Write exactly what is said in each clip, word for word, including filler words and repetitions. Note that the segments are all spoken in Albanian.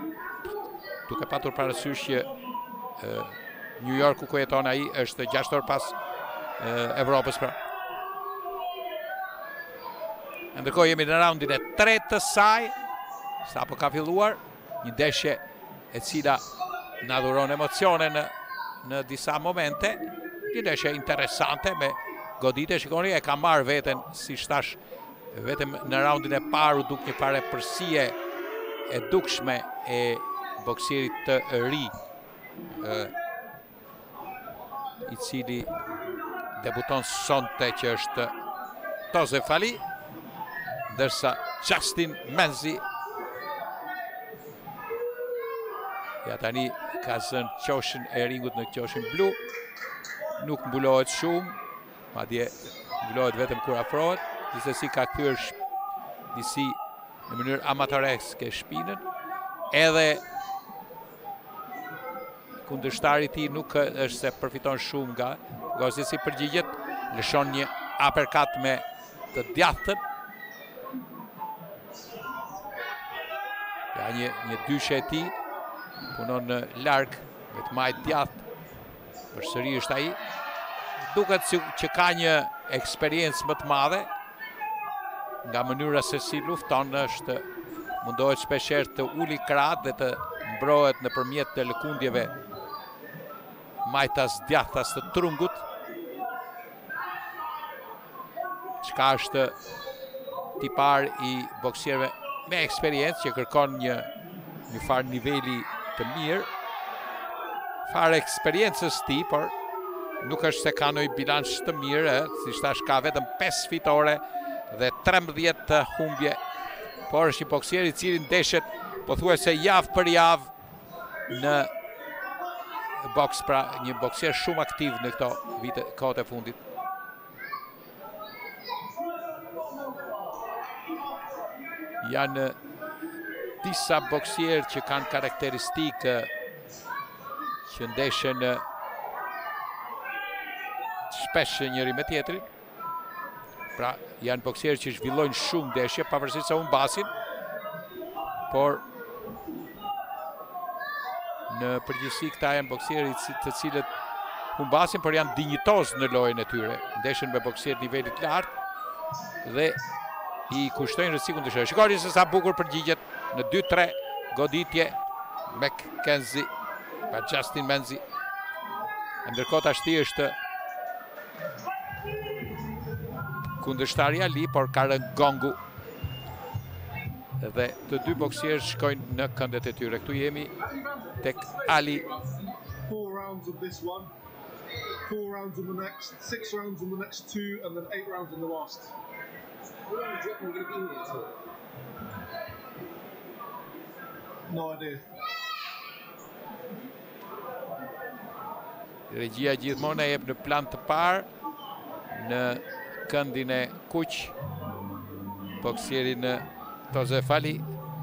duke patur parasysh që New Yorku ku jeton ai është gjashtë orë pas Evropës pra. Ndërkohë jemi në raundin e tretë të saj, sapo ka filluar një ndeshje e cila na dhuron emocione në në disa momente, një ndeshje interesante me goditje. Shikoni, e ka marrë veten si shtash vetëm në raundin e parë u duk një fare përsie e dukshme e boksierit të ri i cili debuton sonte që është Joseph Ali, ndërsa Justin Menzi ja tani ka zënë qoshin e ringut në qoshin blu, nuk mbulohet shumë, madje mbulohet vetëm kur afrohet, gjithsesi ka kthyer disi në mënyrë amatoreske shpinën, edhe kundërshtari i tij nuk është se përfiton shumë nga, ose si përgjigjet, lëshon një uppercut me të djathtën. Ja një një dyshe e tij punon në larg me të majt djathtë. Përsëri është ai. Duket si që ka një eksperiencë më të madhe nga mënyra se si lufton, është mundohet shpeshherë të uli krahët dhe të mbrohet nëpërmjet të lëkundjeve majtas djathtas të trungut. Çka është tipar i boksierëve me eksperiencë që kërkon një një farë niveli të mirë, farë eksperiencës ti, por nuk është se ka ndonjë bilanç të mirë, si thash ka vetëm pesë fitore dhe trembëdhjetë të humbje, por është një boksier i cili ndeshet pothuajse javë për javë në boks, pra një boksier shumë aktiv në këto vite kohët e fundit. Janë disa boksierë që kanë karakteristikë që ndeshen shpesh njëri me tjetrin. Pra janë boksierë që zhvillojnë shumë ndeshje, pavarësisht se humbasin, por në përgjithësi këta janë boksierë të cilët humbasin, por janë dinjitoz në lojën e tyre. Ndeshen me boksierë nivelit lartë dhe i kushtojnë rrezikun ndeshje. Shikoni se sa bukur përgjigjet në dy tre goditje McKenzie, pa Justin Menzi. Ndërkohë tashti është kundërshtari Ali, por ka rënë gongu. Dhe të dy boksierë shkojnë në këndet e tyre. Këtu jemi tek Ali. Four rounds of this one, four rounds in the next, six rounds in the next two, and then eight rounds in the last. How long do you reckon we're going to be here until? No idea. Regjia gjithmonë e jep në plan të parë në këndin e kuq boksierin Joseph Ali.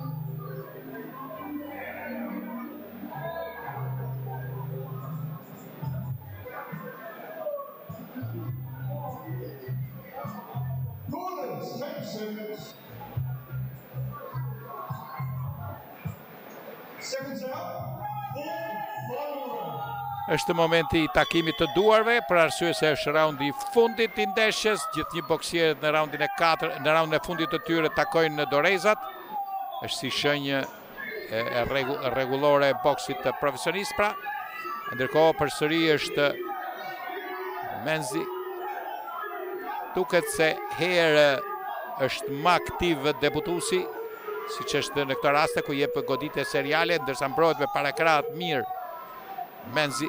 Është momenti i takimit të duarve, për arsye se është raundi i fundit i ndeshjes. Gjithë një boksierët në raundin e katër, në raundin e fundit të tyre takojnë në dorezat. Është si shenjë e rregullore e boksit të profesionist pra. Ndërkohë përsëri është Menzi. Duket se herë është më aktiv debutuesi, siç është në këtë raste ku jep goditje seriale, ndërsa mbrohet me parakrahët mirë Menzi.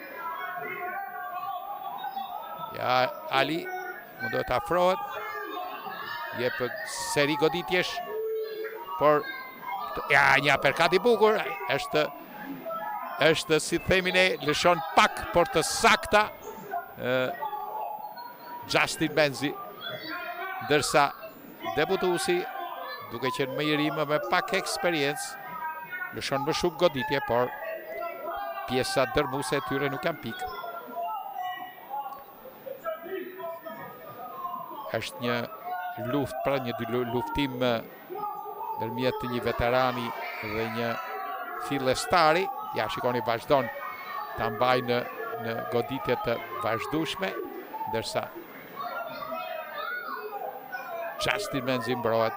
Ja, Ali mundohet të afrohet, jep seri goditjesh, por ja, një uppercut i bukur, është është si themi ne, lëshon pak por të sakta Justin Menzi, ndërsa debutuesi duke qenë më i ri me pak eksperiencë, lëshon më shumë goditje, por pjesa dërmuese e tyre nuk janë pikë. Është një luftë, pra një luftim ndërmjet një veterani dhe një fillestari. Ja, shikoni vazhdon ta mbaj në, në goditje të vazhdueshme, ndërsa Justin Menzi mbrohet.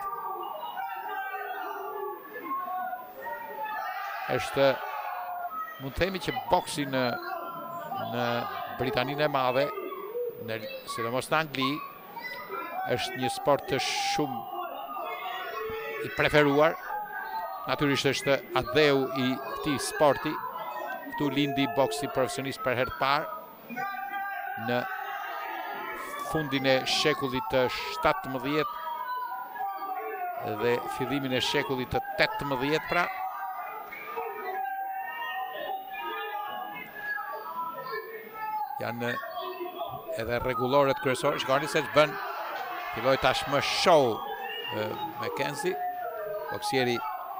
Është, mund të themi që boksi në në Britaninë e Madhe, në sidomos në Angli, është një sport të shumë i preferuar. Natyrisht është adheu i këtij sporti. Këtu lindi boksi profesionist për herë të parë në fundin e shekullit të shtatëmbëdhjetë dhe fillimin e shekullit të tetëmbëdhjetë pra. Janë edhe rregulloret kryesore. Shikoni se ç'bën. Filloi tashmë show Mackenzie, boksieri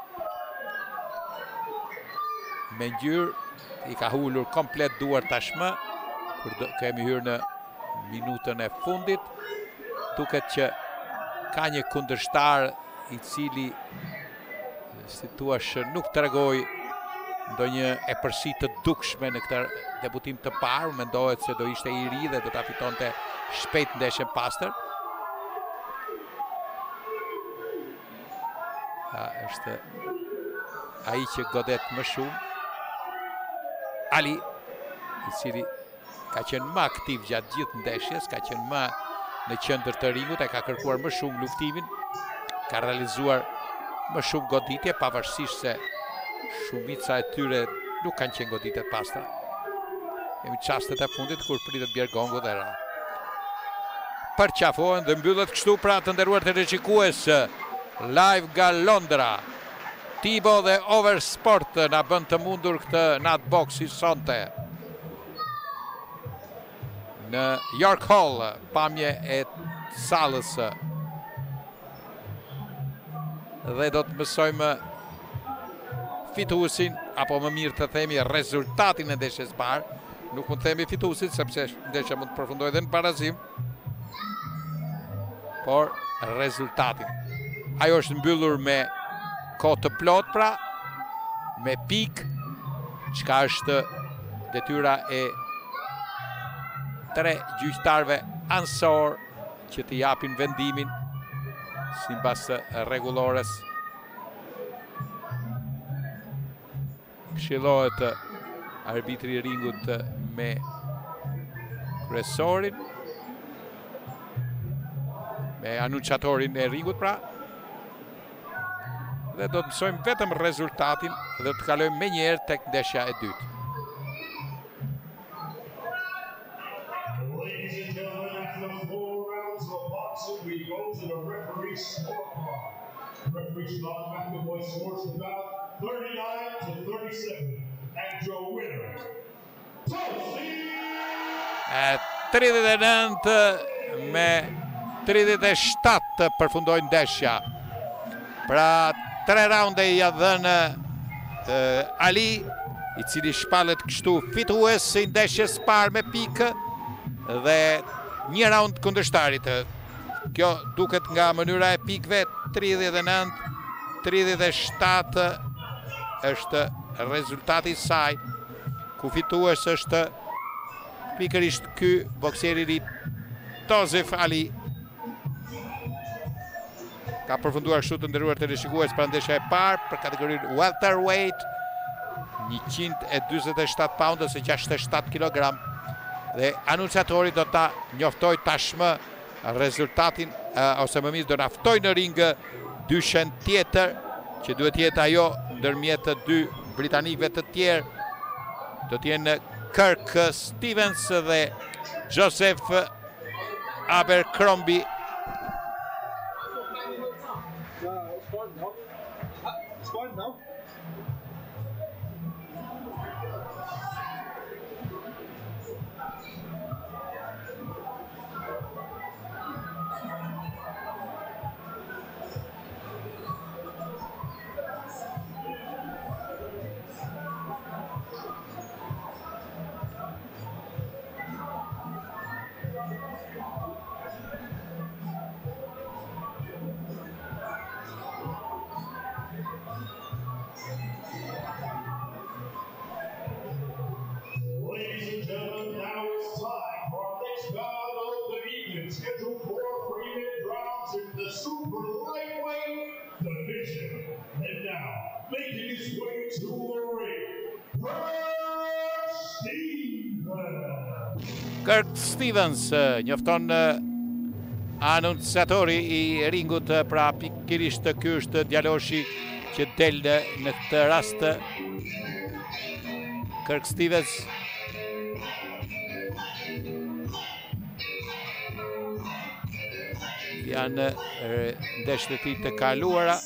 me ngjyrë, i ka hulur komplet duar tashmë, kur kemi hyrë në minutën e fundit. Duket që ka një kundërshtar i cili, si thua, nuk tregoi ndonjë epërsi të dukshme në këtë debutim të parë. Mendohet se do ishte i ri dhe do ta fitonte shpejt ndeshjen pastër. A, është ai që godet më shumë. Ali, i cili ka qenë më aktiv gjatë gjithë ndeshjes, ka qenë më në qendër të ringut, e ka kërkuar më shumë luftimin, ka realizuar më shumë goditje, pavarësisht se shumica e tyre nuk kanë qenë goditje të pastra. Kemi çastet e fundit kur pritet bjerë gongu dhe ra. Përqafohen dhe mbyllet kështu pra, të nderuar teleshikues, live nga Londra. Tibo dhe Oversport na bën të mundur këtë natë boksi sonte. Në York Hall, pamje e sallës. Dhe do të mësojmë fituesin, apo më mirë të themi rezultatin e ndeshjes së parë. Nuk mund të themi fituesin, sepse ndeshja mund të përfundojë edhe në barazim. Por rezultatin. Ajo është mbyllur me kohë të plot pra, me pik, çka është detyra e tre gjyqtarëve ansor që të japin vendimin sipas rregullores. Këshillohet arbitri i ringut me kryesorin, me anunciatorin e ringut pra. Dhe do të mësojmë vetëm rezultatin dhe të kalojmë me njerë tek ndeshja e dytë. Ladies and gentlemen, after the four rounds of boxing, we go to the referee scorecard. Referee Scott McAvoy scores about thirty-nine to thirty-seven. And your winner, Tulsi! tridhjetë e nëntë me tridhjetë e shtatë përfundoi ndeshja. Pra tre raunde i ja dhënë uh, Ali, i cili shpallet kështu fitues i ndeshjes parë me pikë dhe një raund kundërshtarit. Kjo duket nga mënyra e pikëve, tridhjetë e nëntë tridhjetë e shtatë është rezultati i saj, ku fitues është pikërisht ky boksieri i ri Tozef Ali. Ka përfunduar kështu të nderuar teleshikues pra ndeshja e parë për kategorinë welterweight, njëqind e dyzet e shtatë pound ose gjashtëdhjetë e shtatë kilogram. Dhe anunciatori do ta njoftoj tashmë rezultatin, uh, ose më mirë do na ftoj në ring dyshen tjetër, që duhet jetë ajo ndërmjet të dy britanikëve të tjerë. Do të jenë Kirk Stevens dhe Joseph Abercrombie. It's fine now. making his way to the ring, Kirk Stevens njofton anunciatori i ringut, pra pikërisht ky është djaloshi që del në këtë rast. Kirk Stevens janë ndeshjet e tij të kaluara.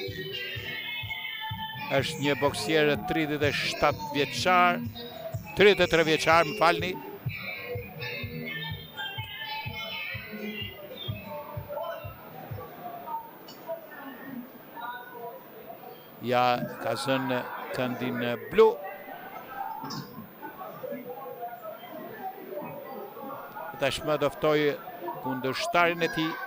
Është një boksier tridhjetë e shtatë vjeçar, tridhjetë e tre vjeçar, më falni. Ja ka zënë këndin blu. Tashmë do ftoj kundërshtarin e tij.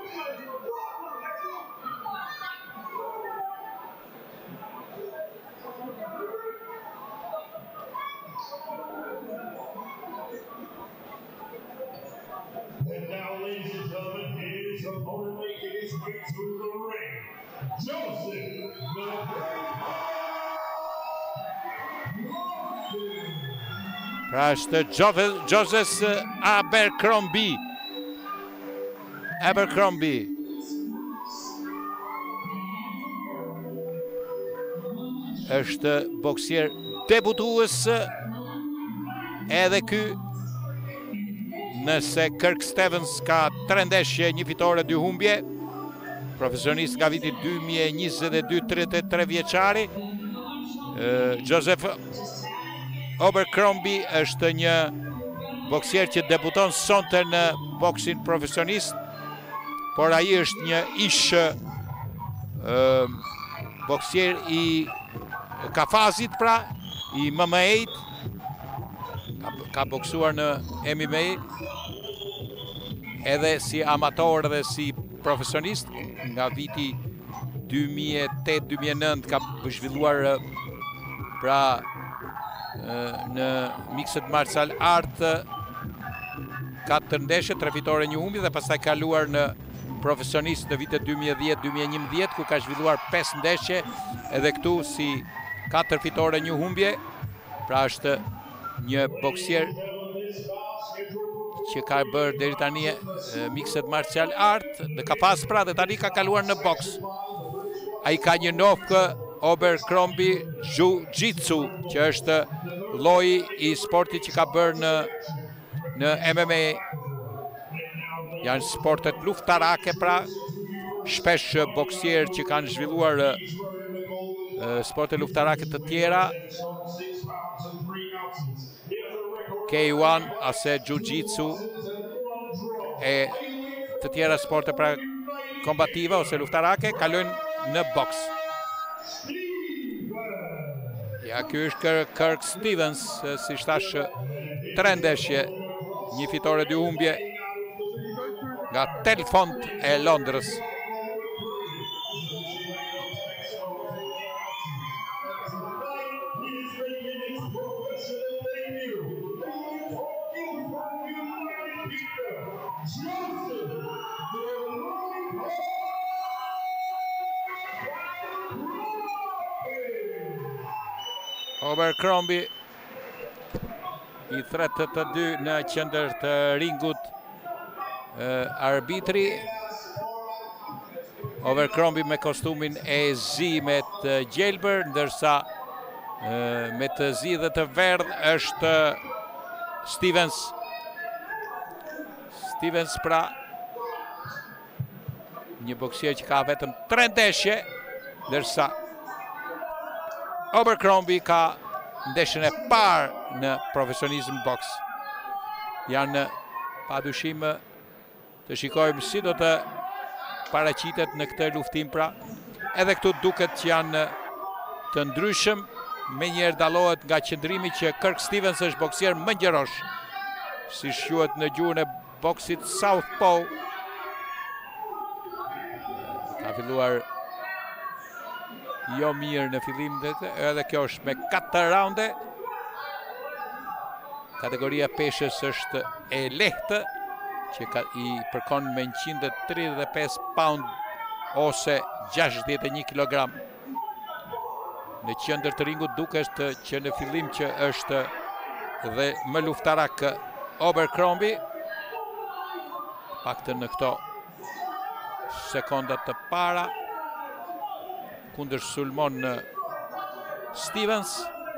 And now, ladies and gentlemen, his opponent making his way to the ring, Joseph the Pra është Joseph Abercrombie. Abercrombie. Është boksier debutues edhe ky. Nëse Kirk Stevens ka tre ndeshje, një fitore, dy humbje. Profesionist nga viti dy mijë e njëzet e dy, tridhjetë e tre vjeçari. Joseph Abercrombie është një boksier që debuton sonte në boksin profesionist, por ai është një ish uh, boksier i kafazit, pra i M M A-t, ka, ka boksuar në M M A edhe si amator dhe si profesionist. Nga viti dy mijë e tetë dy mijë e nëntë ka zhvilluar pra në mixed martial art katër ndeshje, tre fitore, një humbje, dhe pastaj kaluar në profesionist në vitet dy mijë e dhjetë dy mijë e njëmbëdhjetë, ku ka zhvilluar pesë ndeshje, edhe këtu si katër fitore, një humbje. Pra është një boksier që ka bërë deri tani mixed martial art, dhe ka pas pra dhe tani ka kaluar në boks. Ai ka një nofkë Abercrombie Jiu-Jitsu, që është lloji i sportit që ka bërë në në M M A. Janë sportet luftarake, pra shpesh boksier që kanë zhvilluar uh, sporte luftarake të tjera, K one ose Jiu-Jitsu e të tjera sporte pra kombative ose luftarake, kalojnë në boks. Ja, ky është Kirk Stevens, si thash, tre ndeshje, një fitore, dy humbje, nga Telfont e Londrës. Abercrombie i thretë të dy në qendër të ringut, uh, arbitri. Abercrombie me kostumin e zi me të gjelbër, ndërsa uh, me të zi dhe të verdh është Stevens. Stevens pra një boksier që ka vetëm tre ndeshje, ndërsa Abercrombie ka ndeshjen e parë në profesionizëm boks. Janë padyshim të shikojmë si do të paraqitet në këtë luftim, pra. Edhe këtu duket që janë të ndryshëm, menjëherë dallohet nga qëndrimi që Kirk Stevens është boksier më ngjërosh, si quhet në gjuhën e boksit southpaw. Ka filluar jo mirë në fillim, edhe kjo është me katër raunde. Kategoria peshës është e lehtë, që ka, i përkon me njëqind e tridhjetë e pesë pound ose gjashtëdhjetë e një kilogram. në qendër të ringut duket që në fillim që është dhe më luftarak Abercrombie, paktën në këto sekondat të para, kundër sulmon Stevens.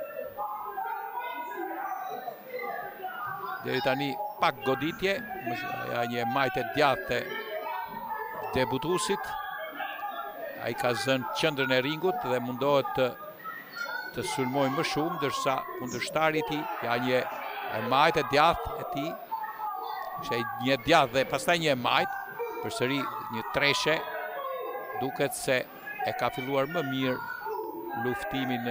Deri tani pak goditje, ja një majtë e djathtë debutuesit. Ai ka zënë qendrën e ringut dhe mundohet të të sulmojë më shumë, ndërsa kundërshtari i tij ja një e majtë e djathtë e tij, ishte një djathtë dhe pastaj një e majtë, përsëri një treshe, duket se e ka filluar më mirë luftimin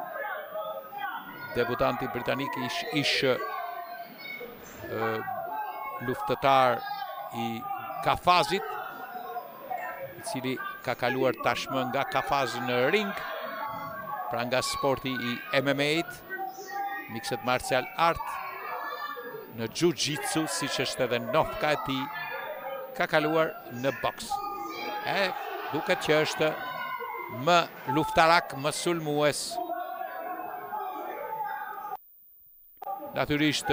debutanti britanik, ish, ish uh, luftëtar i kafazit, i cili ka kaluar tashmë nga kafazi në ring, pra nga sporti i M M A-t, mixed martial art, në jiu-jitsu, si që është edhe nofka e tij, ka kaluar në boks. E duket që është më luftarak, më sulmues. Natyrisht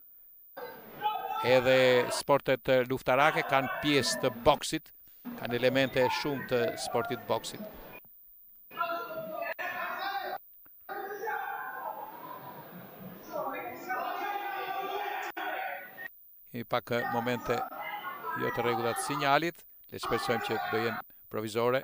edhe sportet luftarake kanë pjesë të boksit, kanë elemente shumë të sportit boksit. Kemi pak momente jo të rregullat sinjalit, le shpresojmë që do jenë provizore.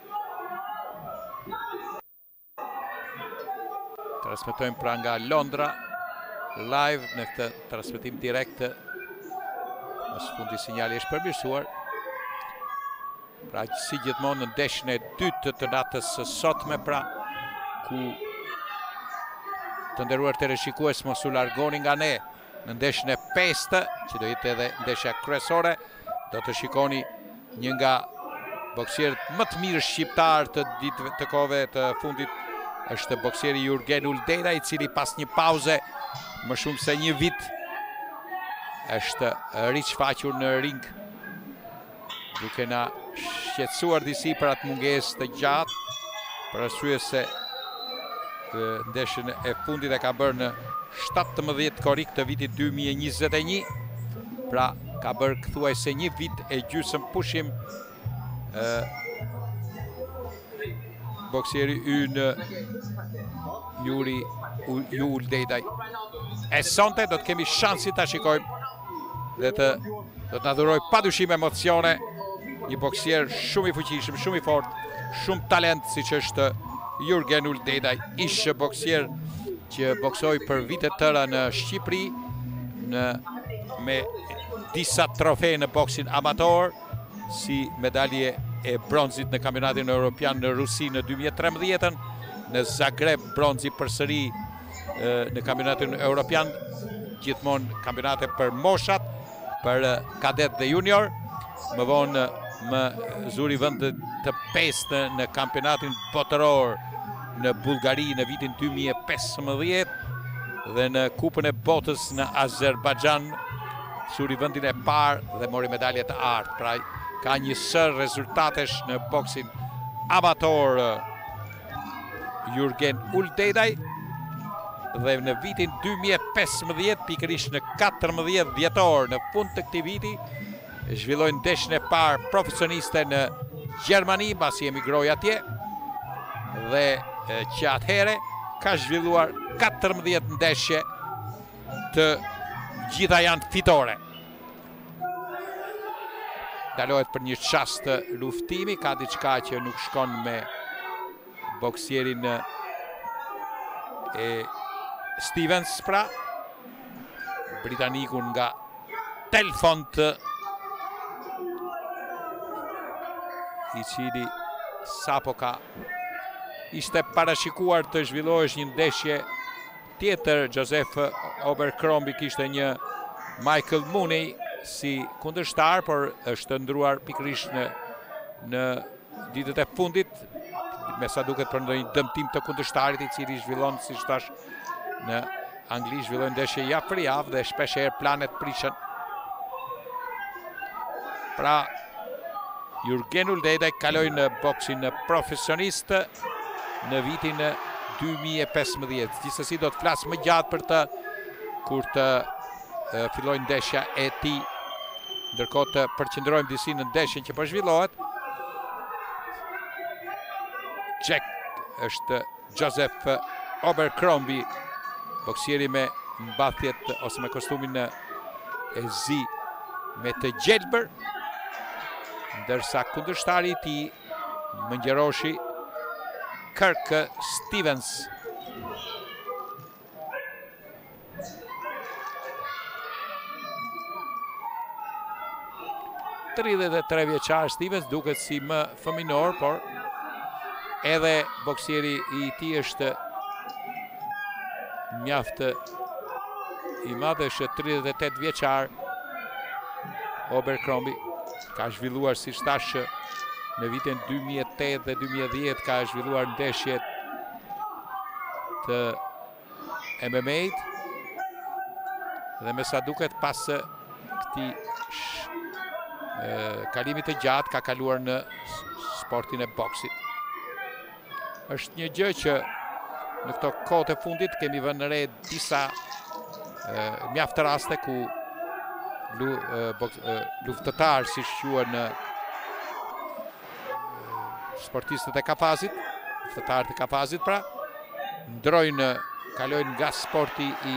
Transmetojmë pra nga Londra, live në këtë transmetim direkt. Më së fundi sinjali është përmirësuar. Pra si gjithmonë në ndeshjen e dytë të natës së sotme, pra ku të nderuar teleshikues mos u largoni nga ne në ndeshjen e pestë, që do jetë edhe ndeshja kryesore, do të shikoni një nga boksierët më të mirë shqiptar të ditëve të kohëve të fundit, është boksieri Jurgen Uldera, i cili pas një pauze më shumë se një vit është rishfaqur në ring, duke na shqetësuar disi për atë mungesë të gjatë, për arsye se ndeshjen e fundit e ka bërë në shtatëmbëdhjetë korrik të vitit dy mijë e njëzet e një, pra ka bërë këthuajse një vit e gjysëm pushim boksieri ynë Juri Uldera. E sonte do të kemi shansi ta shikojmë dhe të do të na dhuroj padyshim emocione, një boksier shumë i fuqishëm, shumë i fortë, shumë talent, siç është Jurgen Uldera, ish boksier që boksoi për vite tëra në Shqipëri, në, me disa trofe në boksin amator, si medalje e bronzit në kampionatin evropian në Rusi në dy mijë e trembëdhjetë, në Zagreb bronzi përsëri në kampionatin evropian, gjithmonë kampionate për moshat, për kadet dhe junior, më vonë më zuri vend të pestë në kampionatin botëror në Bullgari në vitin dy mijë e pesëmbëdhjetë dhe në kupën e botës në Azerbajxhan zuri vendin e parë dhe mori medalje të artë. Pra ka një sër rezultatesh në boksin amator Jurgen Uldera, dhe në vitin dy mijë e pesëmbëdhjetë, pikërisht në katërmbëdhjetë dhjetor, në fund të këtij viti, zhvilloi ndeshjen e parë profesioniste në Gjermani, pasi emigroi atje, dhe që atëhere ka zhvilluar katërmbëdhjetë ndeshje të gjitha janë fitore. Dalohet për një çast luftimi, ka diçka që nuk shkon me boksierin e Stevens, pra britanikun nga Telfont, i cili sapo ka ishte parashikuar të zhvillohesh një ndeshje tjetër. Joseph Abercrombie kishte një Michael Mooney si kundërshtar, por është ndruar pikërisht në në ditët e fundit, me sa duket për ndonjë dëmtim të kundërshtarit, i cili zhvillon, siç thash, në Angli zhvillojnë ndeshje javë për javë dhe shpeshherë planet prishen. Pra Jurgen Uldera kaloi në boksin profesionist në vitin dy mijë e pesëmbëdhjetë. Gjithsesi do të flas më gjatë për të kur të uh, fillojë ndeshja e tij. Ndërkohë të përqendrojmë disi në ndeshjen që po zhvillohet. Jack është Joseph Abercrombie, boksieri me mbathjet ose me kostumin e zi me të gjelbër, ndërsa kundërshtari i tij mëngjeroshi Kirk Stevens. tridhjetë e tre vjeçar Stevens, duket si më fëminor, por edhe boksieri i tij është mjaft i madh, është tridhjetë e tetë vjeçar. Abercrombie ka zhvilluar, si thash, në vitin dy mijë e tetë dhe dy mijë e dhjetë ka zhvilluar ndeshjet të M M A-t dhe me sa duket pas këtij kalimit të gjatë ka kaluar në sportin e boksit. Është një gjë që në këto kohët e fundit kemi vënë re disa mjaft raste ku lu, luftëtar, si quhen në sportistët e kafazit, luftëtarët e kafazit pra, ndrojnë, kalojnë nga sporti i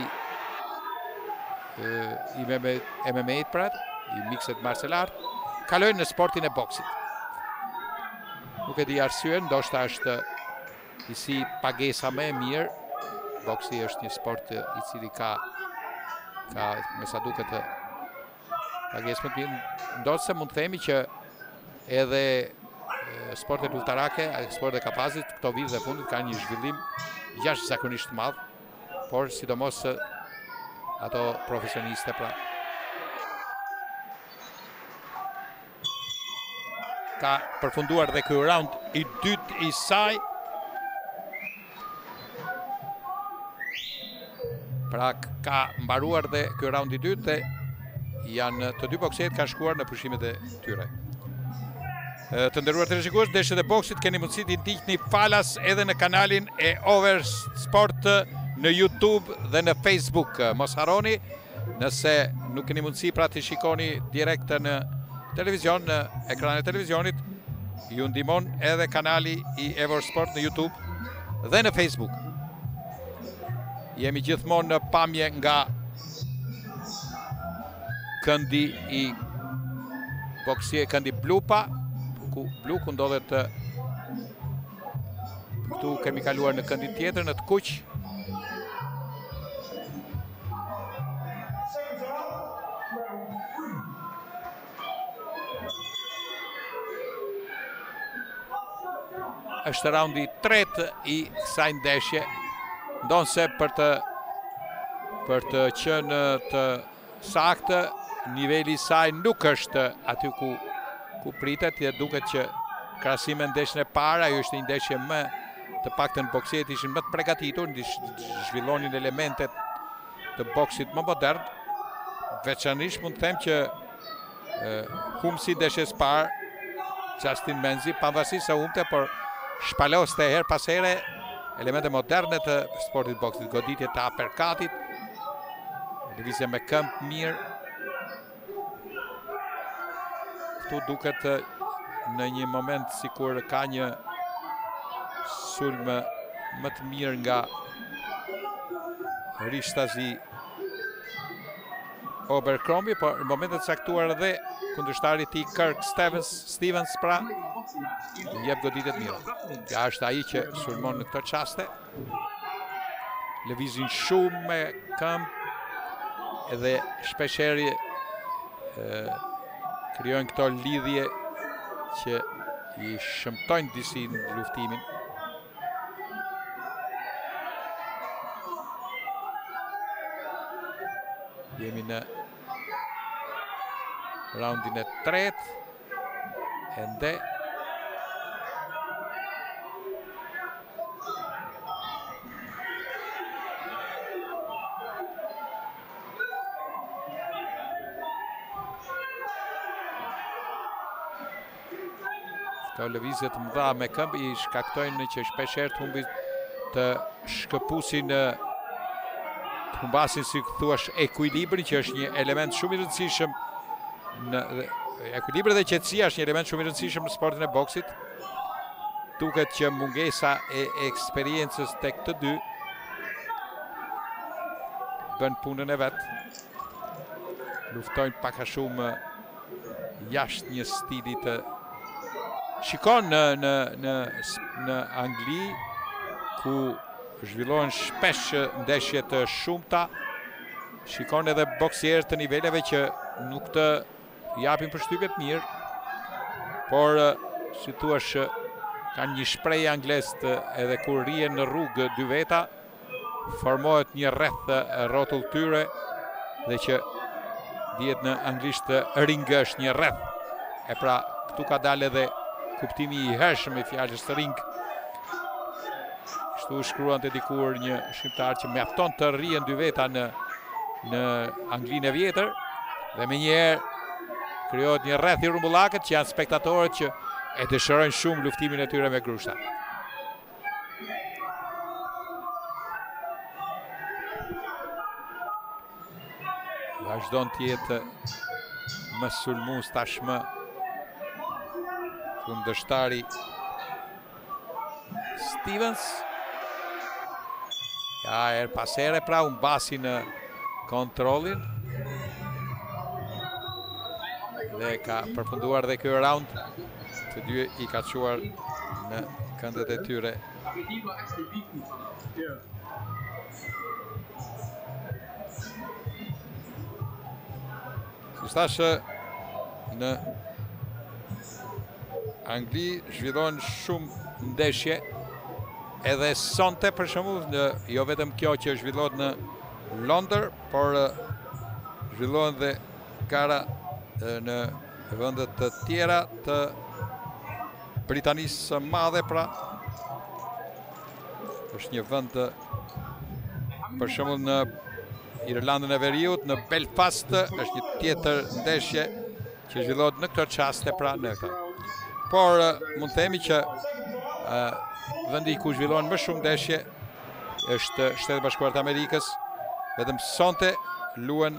i M M A-t pra, i mixed martial art, kalojnë në sportin e boksit. Nuk e di arsyen, ndoshta është i si pagesa më e mirë. Boksi është një sport i cili ka ka me sa duket pagesë më të mirë. Ndosë mund të themi që edhe sportet luftarake, sportet e kafazit, këto vite e fundit kanë një zhvillim jashtëzakonisht të madh, por sidomos ato profesioniste pra. Ka përfunduar dhe ky round i dytë i saj. Pra ka mbaruar dhe ky round i dytë dhe janë të dy bokserët kanë shkuar në pushimet e tyre. Të nderuar televizionistë, ndeshjet e boksit keni mundësi t'i ndiqni falas edhe në kanalin e Over Sport në YouTube dhe në Facebook. Mos harroni, nëse nuk keni mundësi pra t'i shikoni direkt në televizion, në ekran e televizionit, ju ndihmon edhe kanali i Eurosport në YouTube dhe në Facebook. Jemi gjithmonë në pamje nga këndi i boksie, këndi Blupa, ku Blu ku ndodhet këtu kemi kaluar në këndin tjetër, në të kuq. Është raundi tretë i kësaj ndeshje, ndonse për të për të qenë të saktë, niveli i saj nuk është aty ku ku pritet, dhe duket që krahasim me ndeshjen e parë, ajo ishte një ndeshje më të paktën bokserët ishin më të përgatitur, zhvillonin elementet të boksit më modern. Veçanërisht mund të them që humsi ndeshjes parë, Justin Menzi, pavarësisht se humte, por shpaloste her pas here elemente moderne të sportit boksit, goditje të uppercutit, lëvizje me këmbë mirë. Këtu duket në një moment sikur ka një sulm më të mirë nga Rishtazi Abercrombie, por në momentet caktuar edhe kundërshtari i tij Kirk Stevens, Stevens pra i jep goditje të mira. Ja është ai që sulmon në këto çaste. Lëvizin shumë me këmbë edhe shpeshherë krijojnë këto lidhje që i shëmtojnë disi në luftimin. Jemi në raundin e tretë, ende Këto lëvizje të mëdha me këmbë i shkaktojnë që shpeshherë të humbi të shkëpusin humbasin, si thuash, ekuilibrin, që është një element shumë i rëndësishëm në ekuilibri dhe qetësia është një element shumë i rëndësishëm në sportin e boksit. Duket që mungesa e eksperiencës tek të dy bën punën e vet. Luftojnë pak a shumë jashtë një stili të shikon në në në në Angli, ku zhvillohen shpesh ndeshje të shumta. Shikon edhe boksierë të niveleve që nuk të japin përshtypje të mirë, por si thuash kanë një shprehje angleze, edhe kur rrihen në rrugë dy veta, formohet një rreth rrotull tyre, dhe që dihet në anglisht ring është një rreth. E pra këtu ka dalë edhe kuptimi i hershëm i fjalës ring. Kështu shkruan të dikur një shqiptar që mjafton të rrihen dy veta në në Anglinë e vjetër, dhe menjëherë krijohet një rreth i rumbullakët që janë spektatorët që e dëshirojnë shumë luftimin e tyre me grushta. Vazhdon të jetë më sulmues tashmë kundërshtari Stevens. Ja, er pas here pra unë basi në kontrolin dhe ka përfunduar dhe kjo round. Të dy i ka quar në këndet e tyre. Si thashë, në Angli zhvillohen shumë ndeshje, edhe sonte për shembull, në jo vetëm kjo që zhvillohet në Londër, por zhvillohen dhe gara në vendet të tjera të Britanisë së Madhe, pra është një vend për shembull në Irlandën e Veriut, në Belfast është një tjetër ndeshje që zhvillohet në këto çaste, pra në këto. Por mund të themi që uh, vendi ku zhvillohen më shumë ndeshje është Shtetet e Bashkuara të Amerikës. Vetëm sonte luhen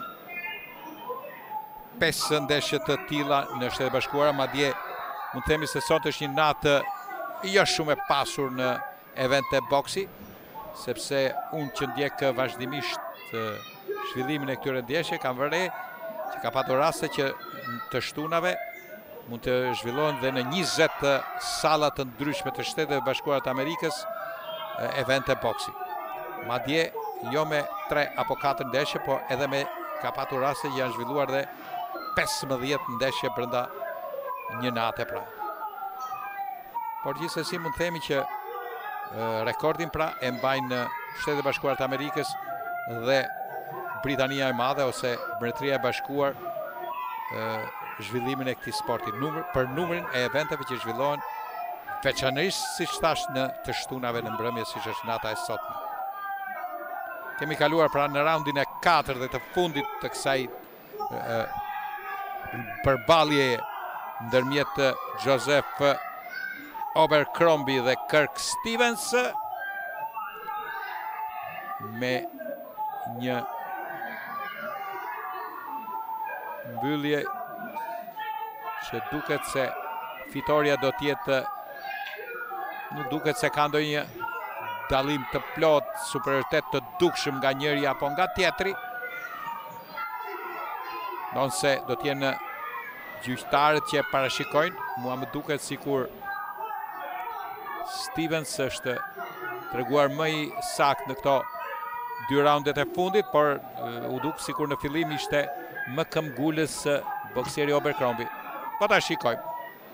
pesë ndeshje të tilla në Shtetet e Bashkuara, madje mund të themi se sot është një natë jo shumë e pasur në evente boksi, sepse unë që ndjek vazhdimisht zhvillimin e këtyre ndeshje kam vëre që ka patur raste që të shtunave mund të zhvillohen dhe në njëzet salla të ndryshme të Shtetet e Bashkuara të Amerikës evente boksi. Madje jo me tre apo katër ndeshje, po edhe me ka patur raste që janë zhvilluar dhe pesëmbëdhjetë ndeshje brenda një nate, pra. Por gjithsesi mund të themi që rekordin pra e mbajnë Shtetet e Bashkuara të Amerikës dhe Britania e Madhe ose Mbretëria e Bashkuar zhvillimin e këtij sporti, numër për numrin e eventeve që zhvillohen, veçanërisht siç thash në të shtunave në mbrëmje, siç është nata e sotme. Kemi kaluar pra në raundin e katërt dhe të fundit të kësaj përballje ndërmjet Joseph Abercrombie dhe Kirk Stevens, me një mbyllje që duket se fitoria do t'jetë, nuk duket se ka ndonjë dallim të plot, superioritet të dukshëm nga njëri apo nga tjetri, nonse do t'jenë gjyqtarët që parashikojnë. Mua më duket sikur Stevens është treguar më i saktë në këto dy raundet e fundit, por u duk sikur në fillim ishte më këmbgulës boksieri Abercrombie. Po ta shikojmë.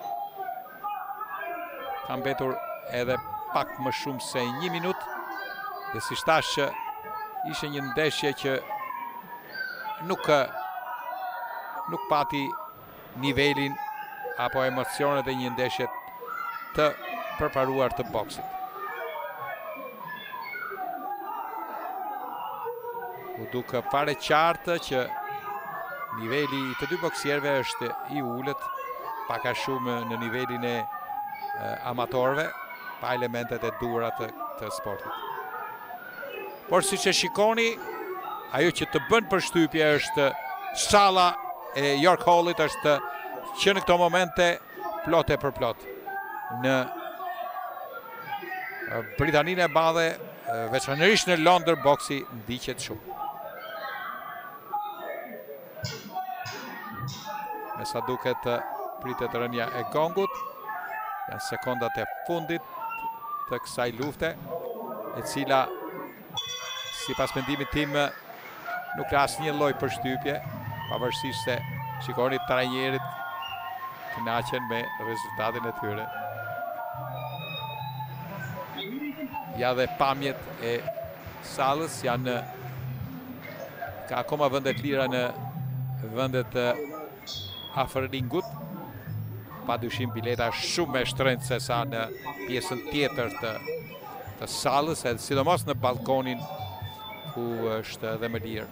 Ka mbetur edhe pak më shumë se një minutë, dhe si thash ishte një ndeshje që nuk nuk pati nivelin apo emocionet e një ndeshje të përparuar të boksit. U duke fare qartë që niveli të dy boksierëve është i ulët, pak a shumë në nivelin e amatorëve, pa elementet e duhura të, të sportit. por si që shikoni, ajo që të bën përshtypje është shalla e York Hallit, është që në këto momente plot e për plot. Në Britaninë e Madhe, veçanërisht në Londër, boksi ndiqet shumë. Me sa duket pritet rënja e gongut, janë sekondat e fundit të kësaj lufte, e cila, si pas mendimit tim, nuk ka asnjë lloj përshtypje, pavarësisht se shikoni trajnerit kënaqen me rezultatin e tyre. Ja dhe pamjet e sallës janë, ka akoma vendet lira në vendet afër ringut, pa dyshim bileta shumë me shtrenjtë se sa në pjesën tjetër të, të sallës, edhe sidomos në balkonin ku është edhe më lirë.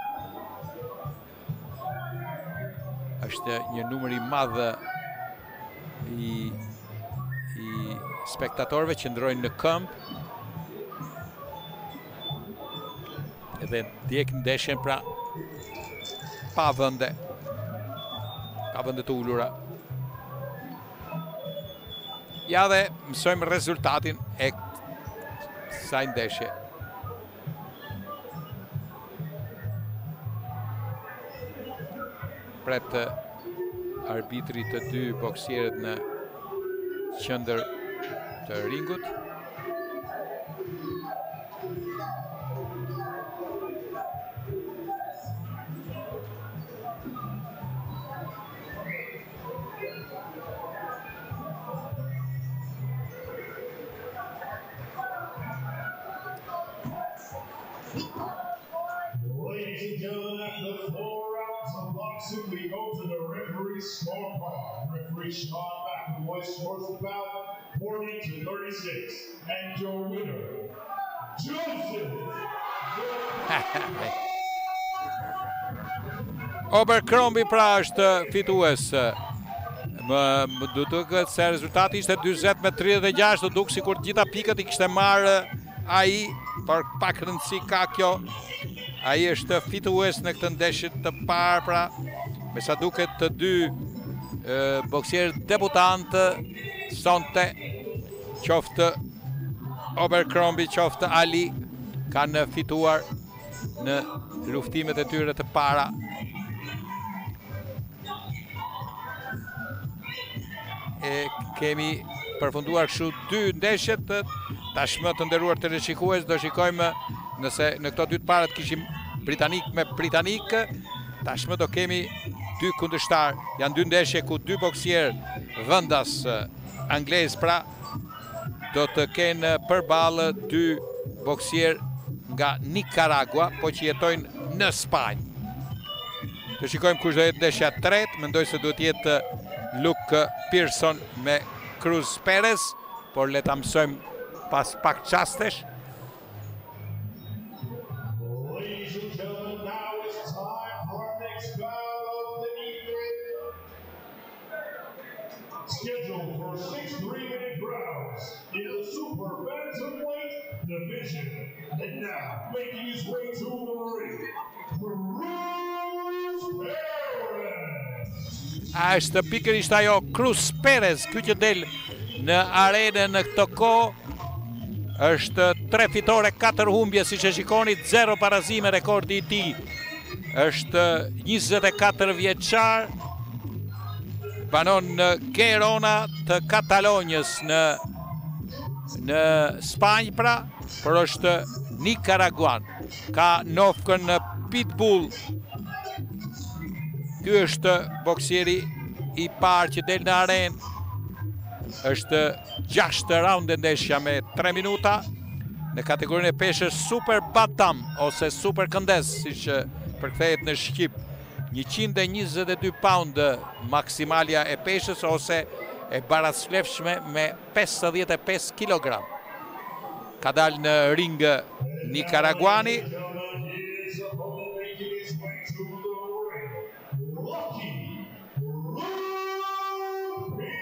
Është një numër i madh i, i spektatorëve që ndrojnë në këmbë edhe ndjek ndeshjen, pra pa vende, ka vende të ulura. Ja dhe mësojmë rezultatin e kësaj ndeshje. Pret arbitri të dy boksierët në qendër të ringut. We go to the referee scorecard. Referee Sean McAvoy scores about forty to thirty-six. And your winner, Joseph. Abercrombie pra është fitues. Më, më duket se rezultati ishte dyzet me tridhjetë e gjashtë, do duk sikur gjitha pikët i kishte marrë ai, por pak rëndësi ka kjo. Ai është fitues në këtë ndeshje të parë, pra me sa duket të dy boksierë debutantë sonte, qoftë Abercrombie, qoftë Ali, kanë fituar në luftimet e tyre të para. E kemi përfunduar kështu dy ndeshjet, tashmë të nderuar teleshikues, do shikojmë nëse në këto dy të parat kishim britanik me britanik, tashmë do kemi dy kundërshtar. Janë dy ndeshje ku dy boksierë vendas anglez, pra do të kenë përballë dy boksierë nga Nicaragua, po që jetojnë në Spanjë. Të shikojmë kush do jetë ndeshja e tretë, mendoj se duhet jetë Luke Pearson me Cruz Perez, por le ta mësojmë pas pak qastesh. Scheduled for six three-minute rounds in the super bantamweight division. And now, making his way to the ring, Cruz Perez. Është pikërisht ajo Cruz Perez, ky që del në arenën në këtë kohë, është tre fitore, katër humbje, siç e shikoni, zero parazime, rekordi i tij. Është njëzet e katër vjeçar, banon në Gerona të Katalonjës në në Spanjë, pra, por është Nicaraguan. Ka nofkën në Pitbull. Ky është boksieri i parë që del në arenë. Është gjashtë raunde ndeshja me tre minuta në kategorinë e peshës super bantam ose super këndes, siç përkthehet në shqip. njëqind e njëzet e dy pound maksimalja e peshës, ose e barasflefshme me pesëdhjetë e pesë kilogram. Ka dalë në ring Nicaraguani.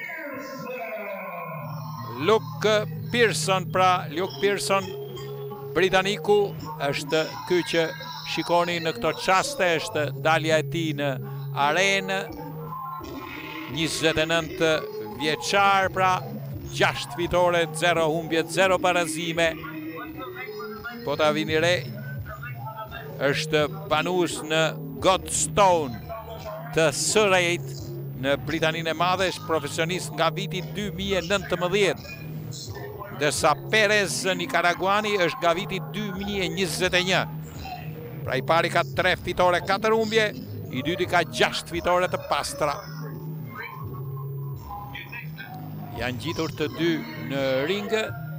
Luke Pearson, pra Luke Pearson Britaniku është ky që shikoni në këto çaste, është dalja e tij në arenë, njëzet e nëntë vjeçar, pra gjashtë fitore, zero humbje, zero barazime. Po ta vini re, është banues në Godstone të Surreyt në Britaninë e Madhe, është profesionist nga viti dy mijë e nëntëmbëdhjetë. Ndërsa Perez Nicaraguani është nga viti dy mijë e njëzet e një. Pra i pari ka tre fitore, katër humbje, i dyti ka gjashtë fitore të pastra. Janë gjitur të dy në ringë.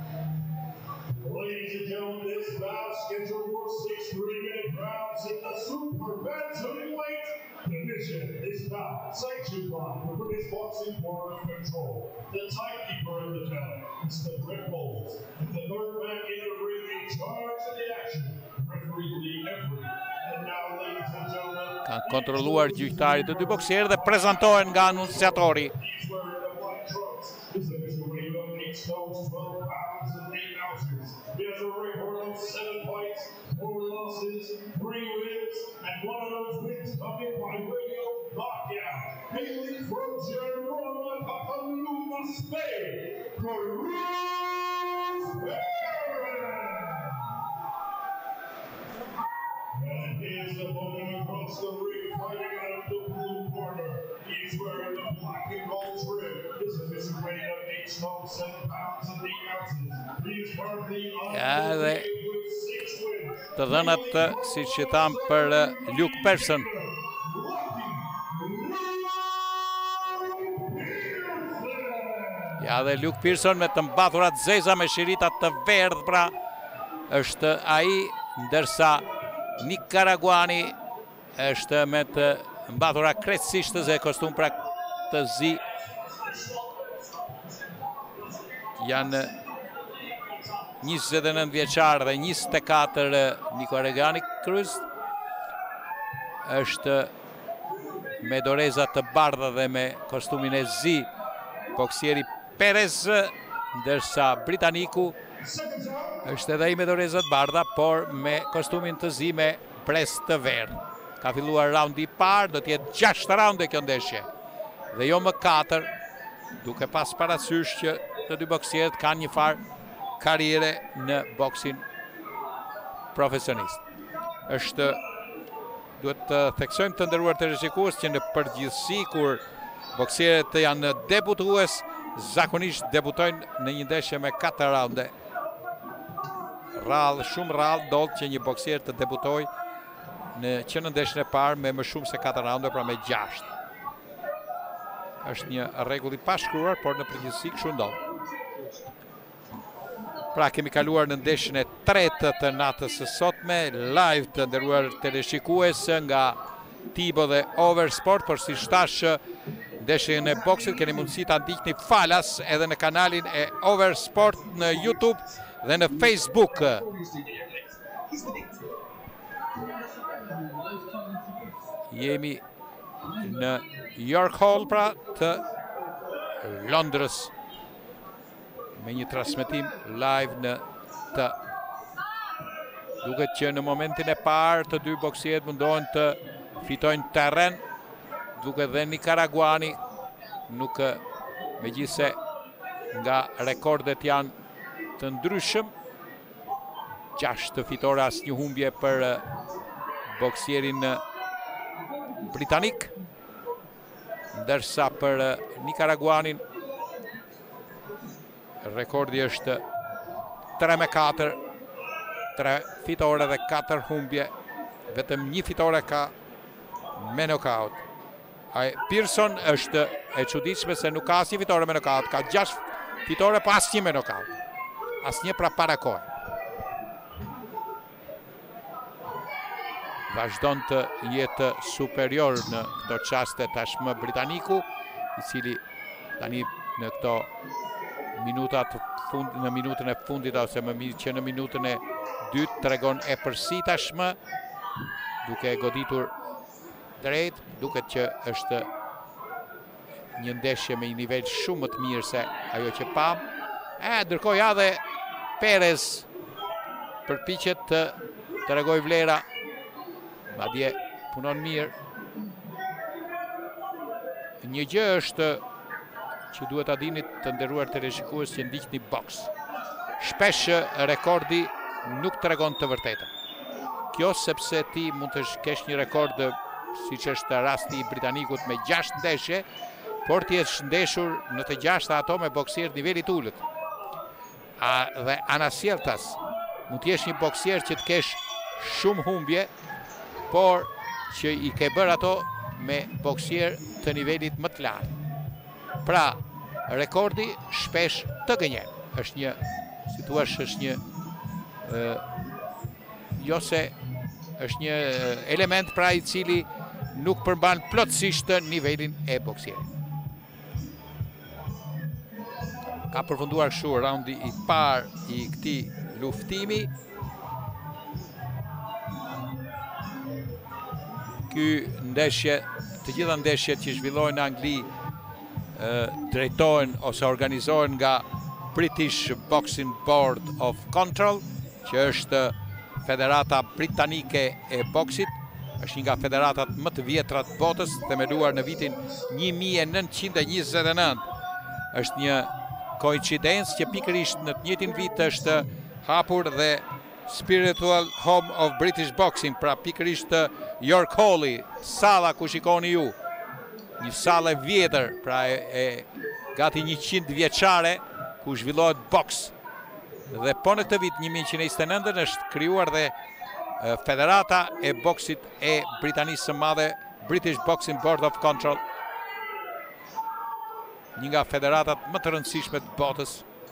Division is now sanctioned by the British Boxing Board of Control. The timekeeper in the belt is the Brett Bowles. The third man in the ring in charge of the action, referee Lee Everett. And now, ladies and gentlemen, Kanë kontrolluar gjyqtarit të dy boksierë dhe prezantohen nga anunciatori. he's wearing the black trunks. His official weight of eight stones, twelve pounds and eight ounces. He has a record of seven fights, four losses, three wins, and one of those wins coming by way of knockout. Hailing from Girona, Papaluma, Spain, Cruz Barrera. And his opponent across the ring, fighting out of the blue corner. He's wearing the black and gold trim. His official weight of eight stones, seven pounds and eight ounces. He's firmly on Ja, the dhe way with six wins. të dhënat, si që tham për Luke Pearson. Ja, dhe Luke Pearson me të mbathurat zeza me shiritat të verdh, pra është ai, ndërsa Nicaraguani është me të mbathura krejtësisht të ze, kostum pra të zi. Janë njëzet e nëntë vjeçar dhe njëzet e katër Nicaraguani. Cruz është me doreza të bardha dhe me kostumin e zi boksieri Perez, ndërsa Britaniku është edhe i me doreza të bardha, por me kostumin të zi me pres të verdh. Ka filluar raundi i parë, do t'jetë gjashtë raunde kjo ndeshje, dhe jo më katër, duke pas parasysh që të dy boksierët kanë një farë karriere në boksin profesionist. Është, duhet të theksojmë të nderuar të rishikues që në përgjithësi kur boksierët janë debutues, zakonisht debutojnë në një ndeshje me katër raunde. Rallë, shumë rallë ndodh që një boksier të debutoj në që në ndeshjen e parë me më shumë se katër raunde, pra me gjashtë. Është një rregull i pashkruar, por në përgjithësi kështu ndodh. Pra kemi kaluar në ndeshjen e tretë të natës së sotme, live të nderuar teleshikues nga Tibo dhe Oversport, por si shtash ndeshjen e boksit keni mundësi ta ndiqni falas edhe në kanalin e Oversport në YouTube dhe në Facebook. Jemi në York Hall, pra, të Londrës, me një transmetim live në të. Duket që në momentin e parë të dy boksierët mundohen të fitojnë terren, duke dhe Nicaraguani nuk, megjithse nga rekordet janë të ndryshëm, gjashtë fitore, asnjë humbje për boksierin britanik, ndërsa për Nicaraguanin rekordi është tre me katër, tre fitore dhe katër humbje, vetëm një fitore ka me knockout. Ai Pearson është e çuditshme se nuk ka asnjë fitore me knockout, ka gjashtë fitore pa asnjë me knockout. Asnjë pra para kohë. Vazhdon të jetë superior në këto çaste tashmë Britaniku, i cili tani në këto minutat fund, në minutën e fundit ose më mirë që në minutën e dytë tregon e përsi tashmë, duke goditur drejt, duket që është një ndeshje me një nivel shumë më të mirë se ajo që pam. E, ndërkohë ja dhe Perez përpiqet të tregoj vlera, madje punon mirë. Një gjë është që duhet ta dini të nderuar teleshikues që ndiqni boks. Shpesh rekordi nuk tregon të vërtetën. Kjo sepse ti mund të kesh një rekord, siç është rasti i britanikut me gjashtë ndeshje, por ti je ndeshur në të gjashta ato me boksier nivelit ulët. A, dhe anasjeltas, mund të jesh një boksier që të kesh shumë humbje, por që i ke bërë ato me boksier të nivelit më të lartë. Pra, rekordi shpesh të gënjen. Është një, si thua, është një e, jo se është një element pra i cili nuk përmban plotësisht nivelin e boksierit. Ka përfunduar kështu raundi i parë i këtij luftimi. Ky ndeshje, të gjitha ndeshjet që zhvillohen në Angli drejtohen ose organizohen nga British Boxing Board of Control, që është federata britanike e boksit. Është një nga federatat më të vjetra të botës, themeluar në vitin një mijë e nëntëqind e njëzet e nëntë. Është një koincidencë që pikërisht në të njëjtin vit është hapur dhe Spiritual Home of British Boxing, pra pikërisht York Halli, salla ku shikoni ju. Një sallë e vjetër, pra e, e gati njëqind vjeçare, ku zhvillohet boks. Dhe po në këtë vit një mijë e njëzet e nëntë është krijuar dhe Federata e boksit e Britanisë së Madhe, British Boxing Board of Control, një nga federatat më të rëndësishme të botës.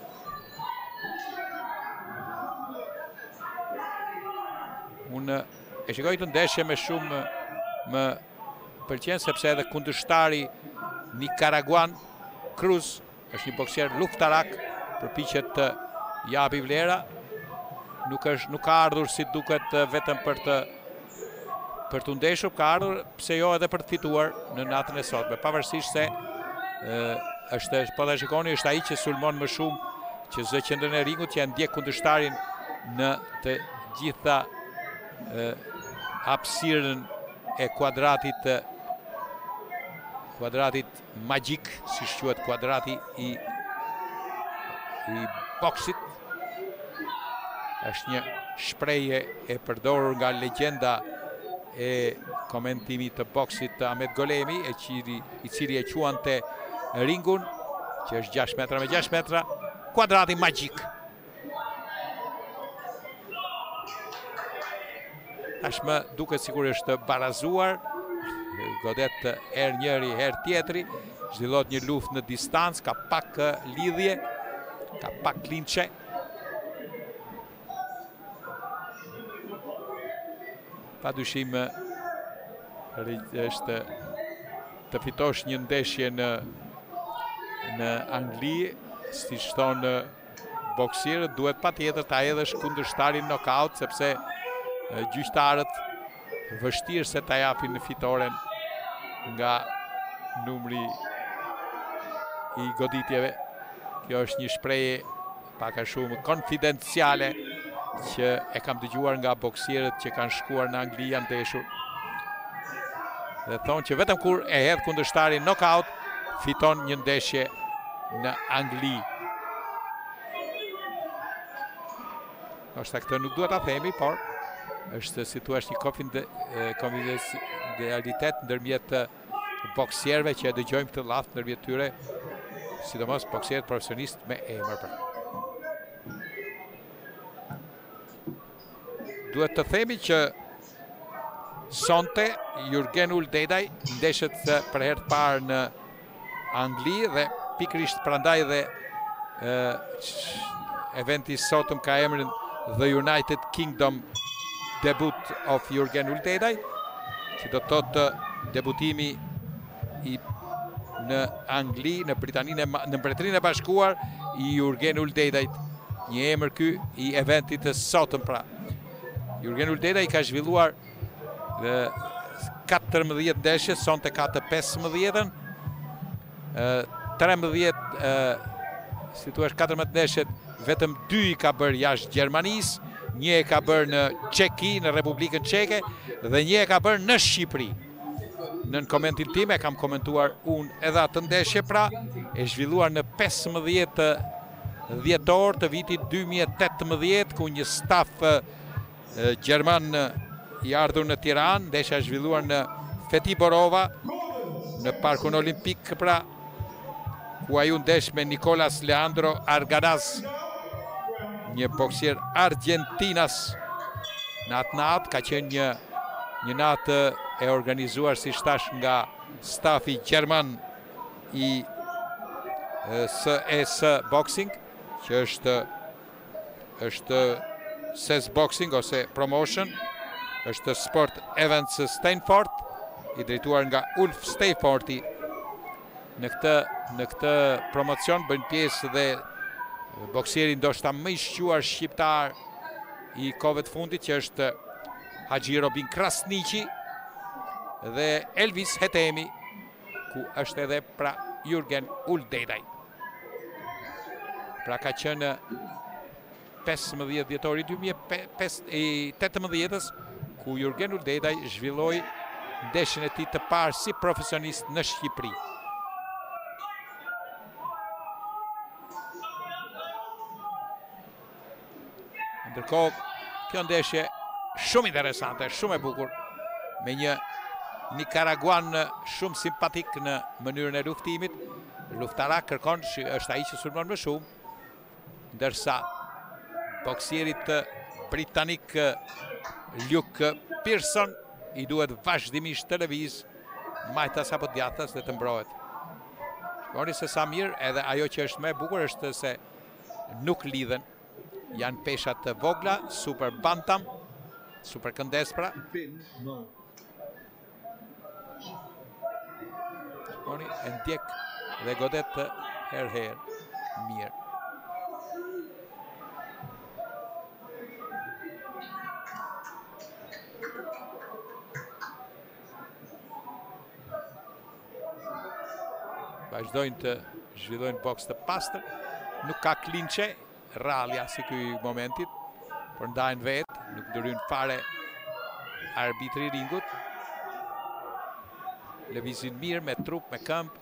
Unë e shikoj të ndeshje me shumë më pëlqen, sepse edhe kundërshtari Nicaraguan Cruz është një boksier luftarak, përpiqet të japi vlera. Nuk është nuk ka ardhur si duket vetëm për të për të ndeshur, ka ardhur pse jo edhe për të fituar në natën e sotme, pavarësisht se ë është, po ta shikoni, është ai që sulmon më shumë, që zë qendrën e ringut, që ndjek kundërshtarin në të gjitha ë hapësirën e kuadratit kuadratit magjik, si quhet kuadrati i i boksit. Është një shprehje e përdorur nga legjenda e komentimit të boksit Ahmet Golemi, e cili, i cili e quante ringun, që është gjashtë metra me gjashtë metra, kuadrati magjik. Tashmë duket sikur është barazuar, godet her njëri her tjetri, zhvillohet një luftë në distancë, ka pak lidhje, ka pak klinçe. Pa dyshim është të fitosh një ndeshje në në Angli, siç thonë boksierët, duhet patjetër ta hedhësh kundërshtarin knockout, sepse gjyqtarët vështirë se ta japin në fitoren nga numri i goditjeve. Kjo është një shprehje pak a shumë konfidenciale që e kam dëgjuar nga boksierët që kanë shkuar në Angli, janë ndeshur. Dhe thonë që vetëm kur e hedh kundërshtarin knockout, fiton një ndeshje në Angli. Ndoshta këtë nuk duhet ta themi, por është, si thua, një konfidencialitet ndërmjet boksierëve që e dëgjojmë këtë lavd ndërmjet tyre, sidomos boksierët profesionistë me emër pra. Duhet të themi që sonte Jurgen Uldedaj ndeshet për herë të parë në Angli, dhe pikërisht prandaj dhe e, eventi sotëm ka emrin The United Kingdom Debut of Jurgen Uldedaj, që do të thotë debutimi i në Angli, në Britaninë, në Mbretërinë e Bashkuar, i Jurgen Uldedajt, një emër ky i eventit të sotëm pra. Jurgen Uldedaj ka zhvilluar katërmbëdhjetë ndeshje, sonte ka të pesëmbëdhjetën, trembëdhjetë, si thua, katërmbëdhjetë ndeshjet, vetëm dy i ka bërë jashtë Gjermanisë, Një e ka bërë në Çeki, në Republikën Çeke, dhe një e ka bërë në Shqipëri. Në komentin tim e kam komentuar unë edhe atë ndeshje, pra e zhvilluar në pesëmbëdhjetë dhjetor të vitit dy mijë e tetëmbëdhjetë, ku një staf gjerman i ardhur në Tiranë, ndeshja e zhvilluar në Feti Borova, në Parkun Olimpik, pra ku ai u ndesh me Nicolas Leandro Arganaz, një boksier Argentinas. Në atë natë ka qenë një, një natë e organizuar, si shtash, nga stafi gjerman i S E S Boxing, që është është S E S Boxing ose Promotion, është Sport Events Stanford, i drejtuar nga Ulf Steinforti. Në këtë, në këtë promocion bën pjesë dhe boksieri ndoshta më i shquar shqiptar i kohëve të fundit, që është Haxhi Robin Krasniqi dhe Elvis Hetemi, ku është edhe pra Jurgen Uldedaj. Pra ka qenë pesëmbëdhjetë dhjetori dy mijë e tetëmbëdhjetës, ku Jurgen Uldedaj zhvilloi ndeshjen e tij të parë si profesionist në Shqipëri. Ndërkohë, kjo ndeshje shumë interesante, shumë e bukur, me një Nicaraguan shumë simpatik në mënyrën e luftimit. Luftara kërkon, është ai që sulmon më shumë, ndërsa boksierit britanik Luke Pearson i duhet vazhdimisht të lëviz majtas apo djathtas dhe të mbrohet. Shikoni se sa mirë, edhe ajo që është më e bukur është se nuk lidhen. Janë peshat të vogla, super bantam, super këndes pra. Shikoni, e ndjek dhe godet të her her mirë. Vazhdojnë të zhvillojnë boks të pastër, nuk ka klinqe, rallja si ky momentit, por ndajnë vetë, nuk ndryn fare arbitri i ringut. Lëvizin mirë me trup, me këmbë.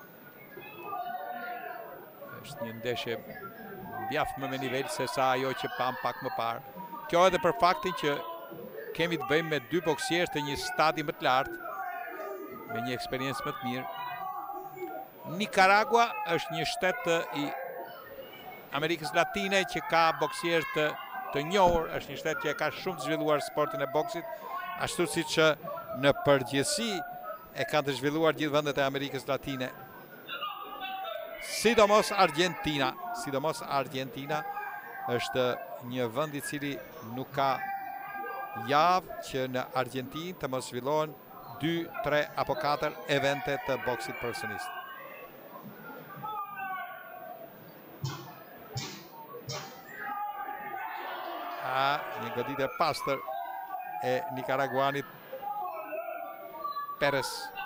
Është një ndeshje mjaft më me nivel se sa ajo që pam pak më parë. Kjo edhe për faktin që kemi të bëjmë me dy boksierë të një stadi më të lartë, me një eksperiencë më të mirë. Nicaragua është një shtet i Amerikës Latine që ka boksierë të, të njohur, është një shtet që e ka shumë të zhvilluar sportin e boksit, ashtu si që në përgjithësi e kanë të zhvilluar gjithë vendet e Amerikës Latine. Sidomos Argentina, sidomos Argentina është një vend i cili nuk ka javë që në Argentinë të mos zhvillohen dy, tre apo katër evente të boksit profesionist. A, një goditje pastër e Nicaraguanit Perez.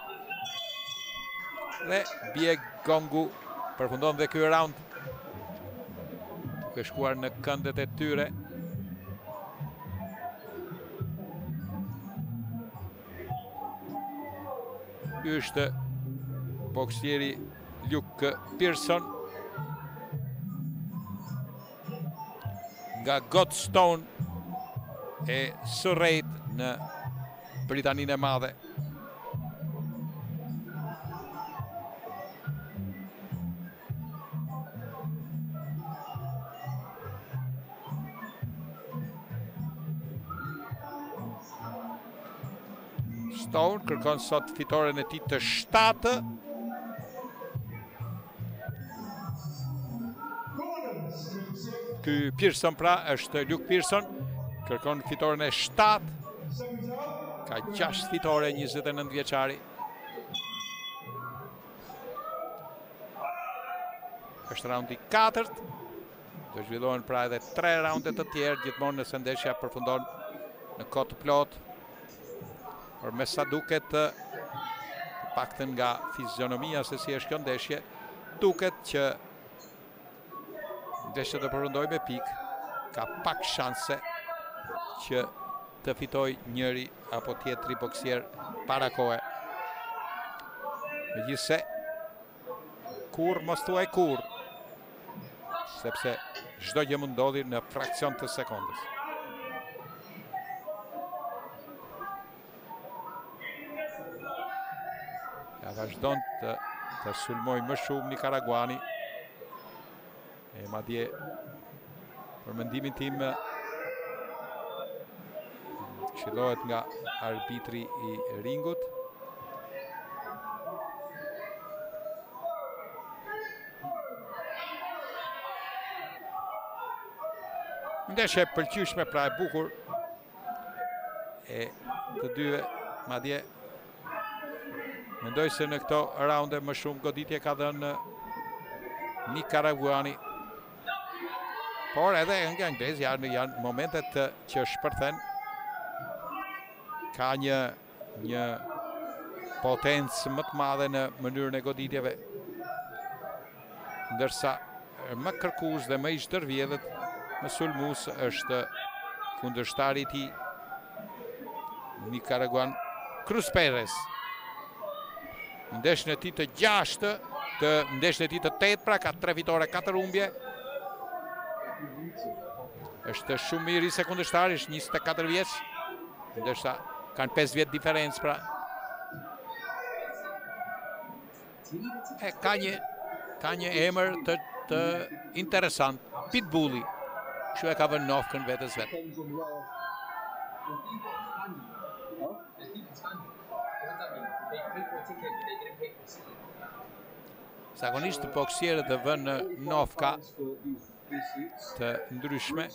Dhe bie gongu, përfundon dhe ky round, duke shkuar në këndet e tyre. Ky është boksieri Luke Pearson nga Godstone e Surreyt në Britaninë e Madhe. Stone kërkon sot fitoren e tij të shtatë. Ky Pearson pra është Luke Pearson, kërkon fitoren e shtatë, ka gjashtë fitore, njëzet e nëntë vjeçari. Është raundi katërt, do zhvillohen pra edhe tre raundet të tjerë, gjithmonë nëse ndeshja përfundon në kohë të plotë. Por me sa duket, të paktën nga fizionomia se si është kjo ndeshje, duket që ndeshja do përfundoj me pikë, ka pak shanse që të fitoj njëri apo tjetri boksier para kohe. Megjithse kur mos thuaj kur, sepse çdo gjë mund ndodhi në fraksion të sekondës. Ja vazhdon të, të sulmoj më shumë Nicaraguani. E madje për mendimin tim këshillohet nga arbitri i ringut. Ndeshje e pëlqyeshme, pra e bukur e të dyve, madje mendoj se në këto raunde më shumë goditje ka dhënë Nicaraguani. Por edhe nga anglez janë, janë momentet që shpërthen. Ka një, një potencë më të madhe në mënyrën e goditjeve. Ndërsa më kërkues dhe më i zhdërvjedhët, më sulmues është kundërshtari i tij Nicaraguan, Cruz Perez. Ndeshjen e tij të gjashtë, të ndeshjen e tij të tetë, pra ka tre fitore, katër humbje. Është shumë mirë i sekondështari, është njëzet e katër vjeç, ndërsa kanë pesë vjet diferencë, pra. E ka një ka një emër të, të interesant, Pitbulli. Kështu e ka vënë nofkën vetës vetë. Zakonisht boksierët e vënë nofka të ndryshme.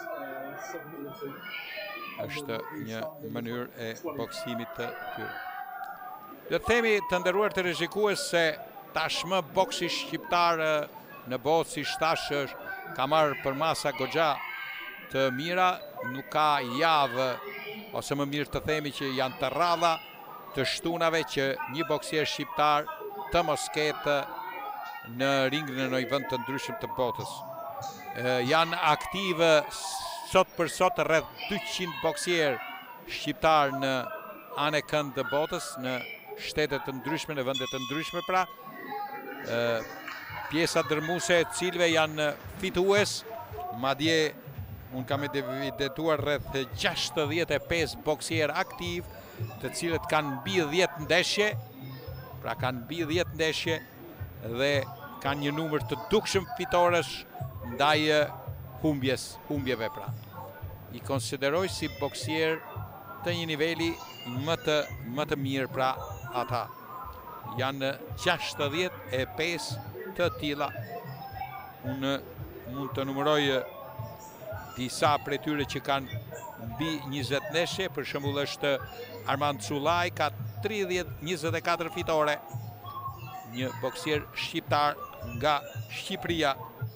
Është një mënyrë e boksimit të tyre. Dhe themi të nderuar të rrezikues se tashmë boksi shqiptar në botë, si thash, ka marrë për masa goxha të mira, nuk ka javë, ose më mirë të themi që janë të rradha të shtunave që një boksier shqiptar të mos ketë në ringin në një vend të ndryshëm të botës. E, janë aktive sot për sot rreth dyqind boksier shqiptar në anë e kënd të botës, në shtetet të ndryshme, në vendet të ndryshme, pra. E, pjesa dërmuese e cilëve janë fitues, madje unë kam evidentuar rreth gjashtëdhjetë e pesë boksier aktiv, të cilët kanë mbi dhjetë ndeshje, pra kanë mbi dhjetë ndeshje dhe kanë një numër të dukshëm fitoresh ndaj humbjes, humbjeve, pra. I konsideroj si boksier të një niveli më të më të mirë, pra ata. Janë gjashtëdhjetë e pesë të tilla. Unë mund të numëroj disa prej tyre që kanë mbi njëzet ndeshje, për shembull është Armand Cullaj, ka tridhjetë njëzet e katër fitore. Një boksier shqiptar nga Shqipëria.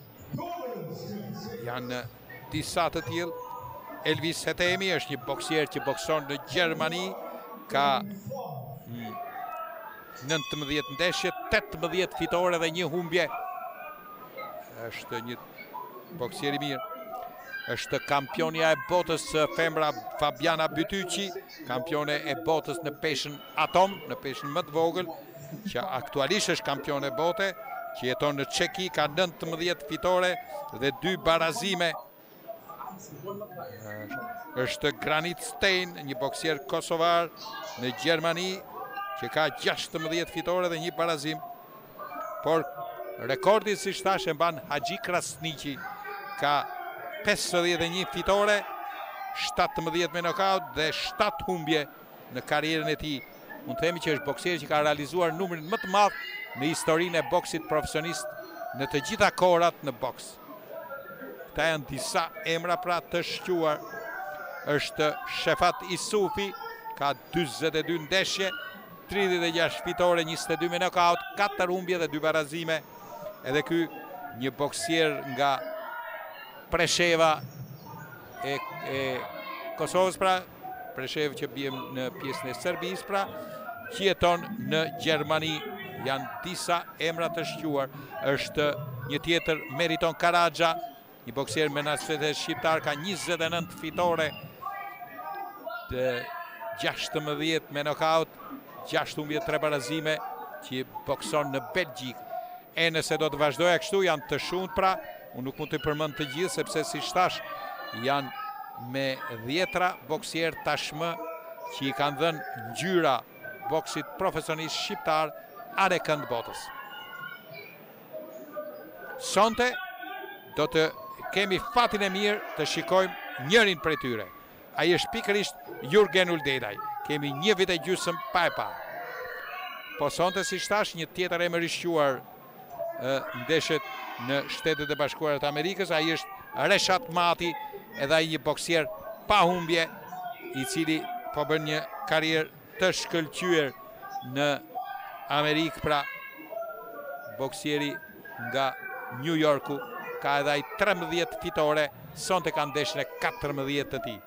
Janë disa të tillë. Elvis Hetemi është një boksier që bokson në Gjermani, ka mm, nëntëmbëdhjetë ndeshje, tetëmbëdhjetë fitore dhe një humbje. Është një boksier i mirë. Është kampionja e botës femra Fabiana Bytyqi, kampione e botës në peshën atom, në peshën më të vogël, që aktualisht është kampione e bote, që jeton në Çeki, ka nëntëmbëdhjetë fitore dhe dy barazime. Është Granit Stein, një boksier kosovar në Gjermani, që ka gjashtëmbëdhjetë fitore dhe një barazim. Por rekordin, si thash, e mban Haxhi Krasniqi, ka pesëdhjetë e një fitore, shtatëmbëdhjetë me nokaut dhe shtatë humbje në karrierën e tij. Mund të themi që është boksier që ka realizuar numrin më të madh në historinë e boksit profesionist në të gjitha kohrat në boks. Këta janë disa emra, pra, të shquar. Është Shefat Isufi, ka dyzet e dy ndeshje, tridhjetë e gjashtë fitore, njëzet e dy me nokaut, katër humbje dhe dy barazime. Edhe ky një boksier nga Presheva e, e Kosovës, pra, Preshevë që bie në pjesën e Serbisë, pra, që jeton në Gjermani. Janë disa emra të shquar. Është një tjetër Meriton Karaxha, një boksier me nacionalitet shqiptar, ka njëzet e nëntë fitore gjashtëmbëdhjetë me knockout, gjashtë humbje tre barazime që bokson në Belgjik. E nëse do të vazhdoja kështu, janë të shumt pra, unë nuk mund të përmend të gjithë sepse si shtash janë me dhjetra boksier tashmë që i kanë dhënë ngjyra boksit profesionist shqiptar are kënd botës. Sonte do të kemi fatin e mirë të shikojmë njërin prej tyre. Ai është pikërisht Jurgen Uldedaj. Kemi një vit e gjysmë pa e parë. Po sonte si shtash një tjetër e më rishquar ndeshet në Shtetet e Bashkuara të Amerikës, ai është Reshat Mati, edhe ai një boksier pa humbje, i cili po bën një karrierë të shkëlqyer në Amerikë, pra boksieri nga New Yorku, ka edhe ai trembëdhjetë fitore, sonte ka ndeshjen e katërmbëdhjetë të tij.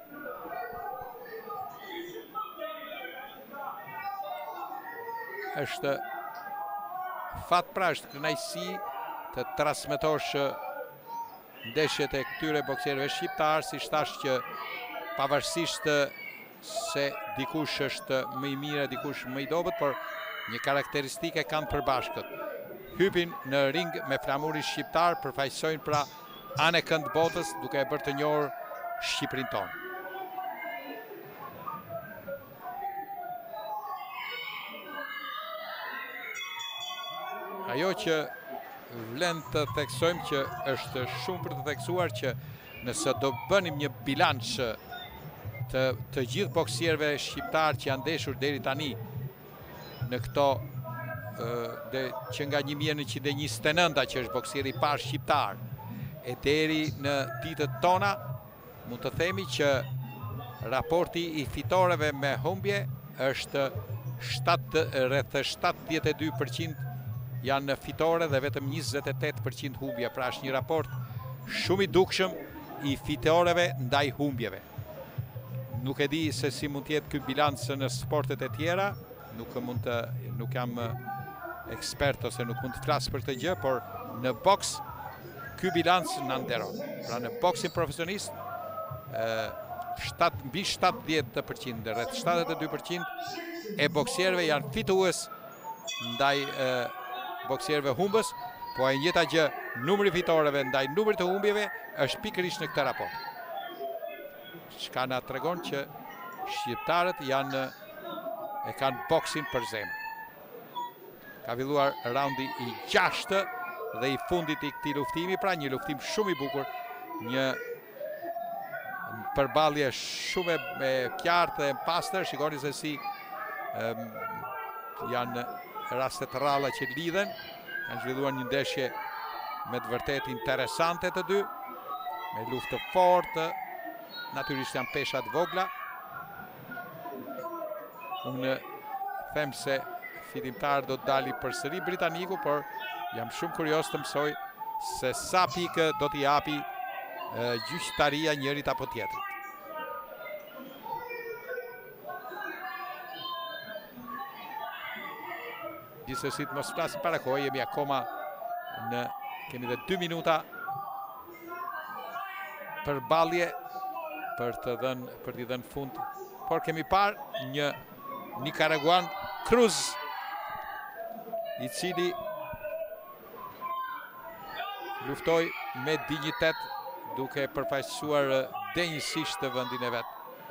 Është fat pra, është kënaqësi të transmetosh ndeshjet e këtyre boksierëve shqiptar, si shtash që pavarësisht se dikush është më i mirë, dikush më i dobët, por një karakteristike kanë përbashkët. Hypin në ring me flamurin shqiptar, përfaqësojnë pra anë e kënd botës, duke e bërë të njohur Shqipërinë tonë. Ajo që vlen të theksojmë që është shumë për të theksuar që nëse do bënim një bilanç të, të gjithë boksierëve shqiptar që janë ndeshur deri tani në këto dhe, që nga një mijë e nëntëqind e njëzet e nënta që është boksieri i parë shqiptar e deri në ditët tona, mund të themi që raporti i fitoreve me humbje është rreth shtatëdhjetë e dy përqind janë në fitore dhe vetëm njëzet e tetë përqind humbje, pra është një raport shumë i dukshëm i fitoreve ndaj humbjeve. Nuk e di se si mund të jetë ky bilanc në sportet e tjera, nuk mund të nuk jam ekspert ose nuk mund të flas për këtë gjë, por në boks ky bilanc na nderon. Pra në boksin profesionist mbi shtatëdhjetë përqind, rreth shtatëdhjetë e dy përqind e boksierëve janë fitues ndaj boksierëve humbës, po e njëjta gjë, numri fitoreve ndaj numrit të humbjeve është pikërisht në këtë raport. Çka na tregon që shqiptarët janë e kanë boksin për zemër. Ka filluar raundi i gjashtë dhe i fundit i këtij luftimi, pra një luftim shumë i bukur, një përballje shumë e qartë dhe e pastër. Shikoni se si um, janë rastet ralla që lidhen, kanë zhvilluar një ndeshje me të vërtet interesante të dy, me luftë të fortë, natyrisht janë pesha të vogla. Unë them se fitimtar do të dali përsëri britaniku, por jam shumë kurioz të mësoj se sa pikë do t'i japi gjyqtaria njërit apo tjetrit. Gjithsesi të mos flasim para kohë, jemi akoma në kemi dhe dy minuta për ballje për të dhënë për t'i dhënë fund, por kemi parë një Nicaraguan Cruz, i cili luftoi me dignitet duke përfaqësuar denjësisht të vendin e vet.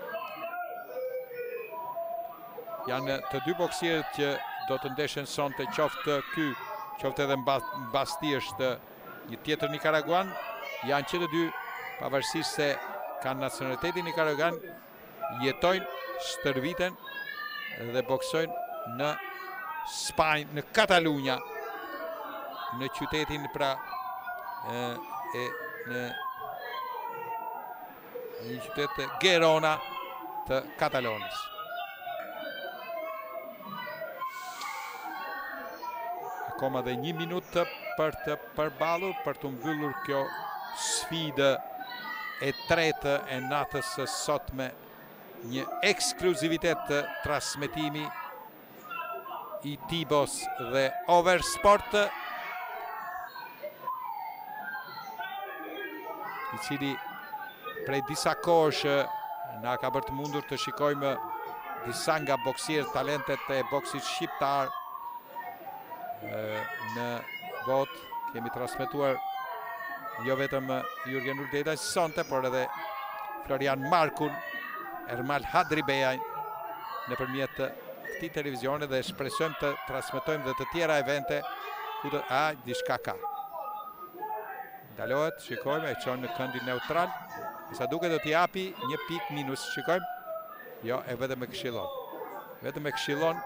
Janë të dy boksierët që do të ndeshen sonte, qoftë ky, qoftë edhe mbas tij është një tjetër Nicaraguan, janë që të dy, pavarësisht se kanë nacionalitetin Nicaraguan, jetojnë, stërviten dhe boksojnë në Spanjë, në Katalunja, në qytetin pra e, e në një qytet Gerona të Katalonës. Akoma dhe një minutë për të përballur, për të mbyllur kjo sfidë e tretë e natës së sotme, një ekskluzivitet të transmetimi i Tibos dhe Oversport, i cili prej disa kohësh na ka bërë të mundur të shikojmë disa nga boksierë talentet e boksit shqiptar në botë. Kemi transmetuar jo vetëm Jurgen Uldedaj sonte, por edhe Florian Markun, Ermal Hadribejaj nëpërmjet këtij televizioni, dhe shpresojmë të transmetojmë dhe të tjera evente ku do a diçka ka. Ndalohet, shikojmë, e çon në këndin neutral. Sa duket do t'i japi një pik minus, shikojmë. Jo, e vetëm e këshillon. Vetëm e këshillon.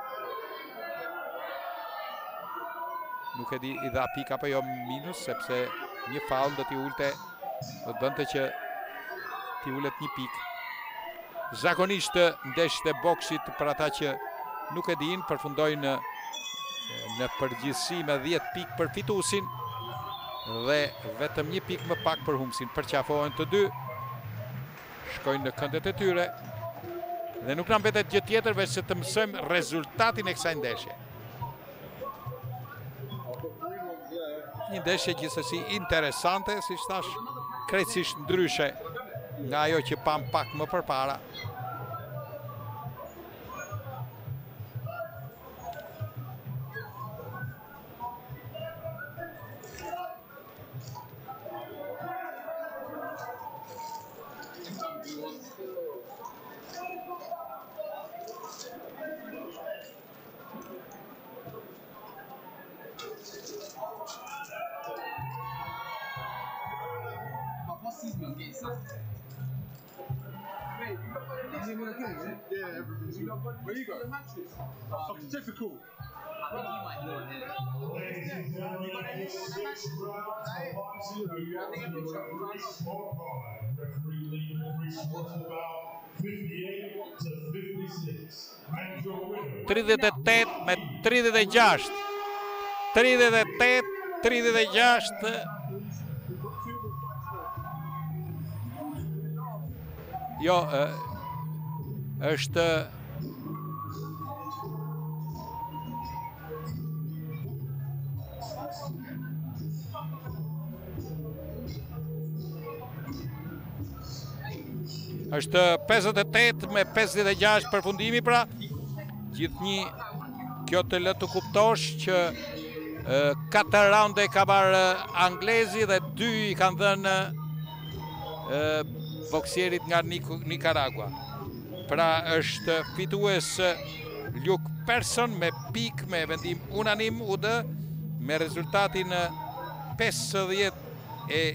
Nuk e di i dha pik apo jo minus, sepse një faul do t'i ulte, do të bënte që t'i ulet një pik. Zakonisht ndeshjet e boksit, për ata që nuk e dinë, përfundojnë në përgjithësi me dhjetë pik për fituesin dhe vetëm një pik më pak për humbësin. Përqafohen të dy, shkojnë në këndet e tyre dhe nuk na mbetet gjë tjetër veç se të mësojmë rezultatin e kësaj ndeshje. Një ndeshje gjithsesi interesante, siç thash, krejtësisht ndryshe nga ajo që pam pak më përpara. Yeah, everything's good. Where you go? Oh, typical. Ladies and gentlemen, it's six rounds of boxing. We got the referee scorecard. Referee leading the free sports about fifty-eight to fifty-six. And your winner. tridhjetë e tetë me tridhjetë e gjashtë. tridhjetë e tetë tridhjetë e gjashtë. Jo, është është pesëdhjetë e tetë me pesëdhjetë e gjashtë përfundimi, pra gjithnjë kjo të lë të kuptosh që katër raunde ka marrë anglezi dhe dy i kanë dhënë boksierit nga Nicaragua. Pra është fitues Luke Persson me pik me vendim unanim U D me rezultatin pesëdhjetë e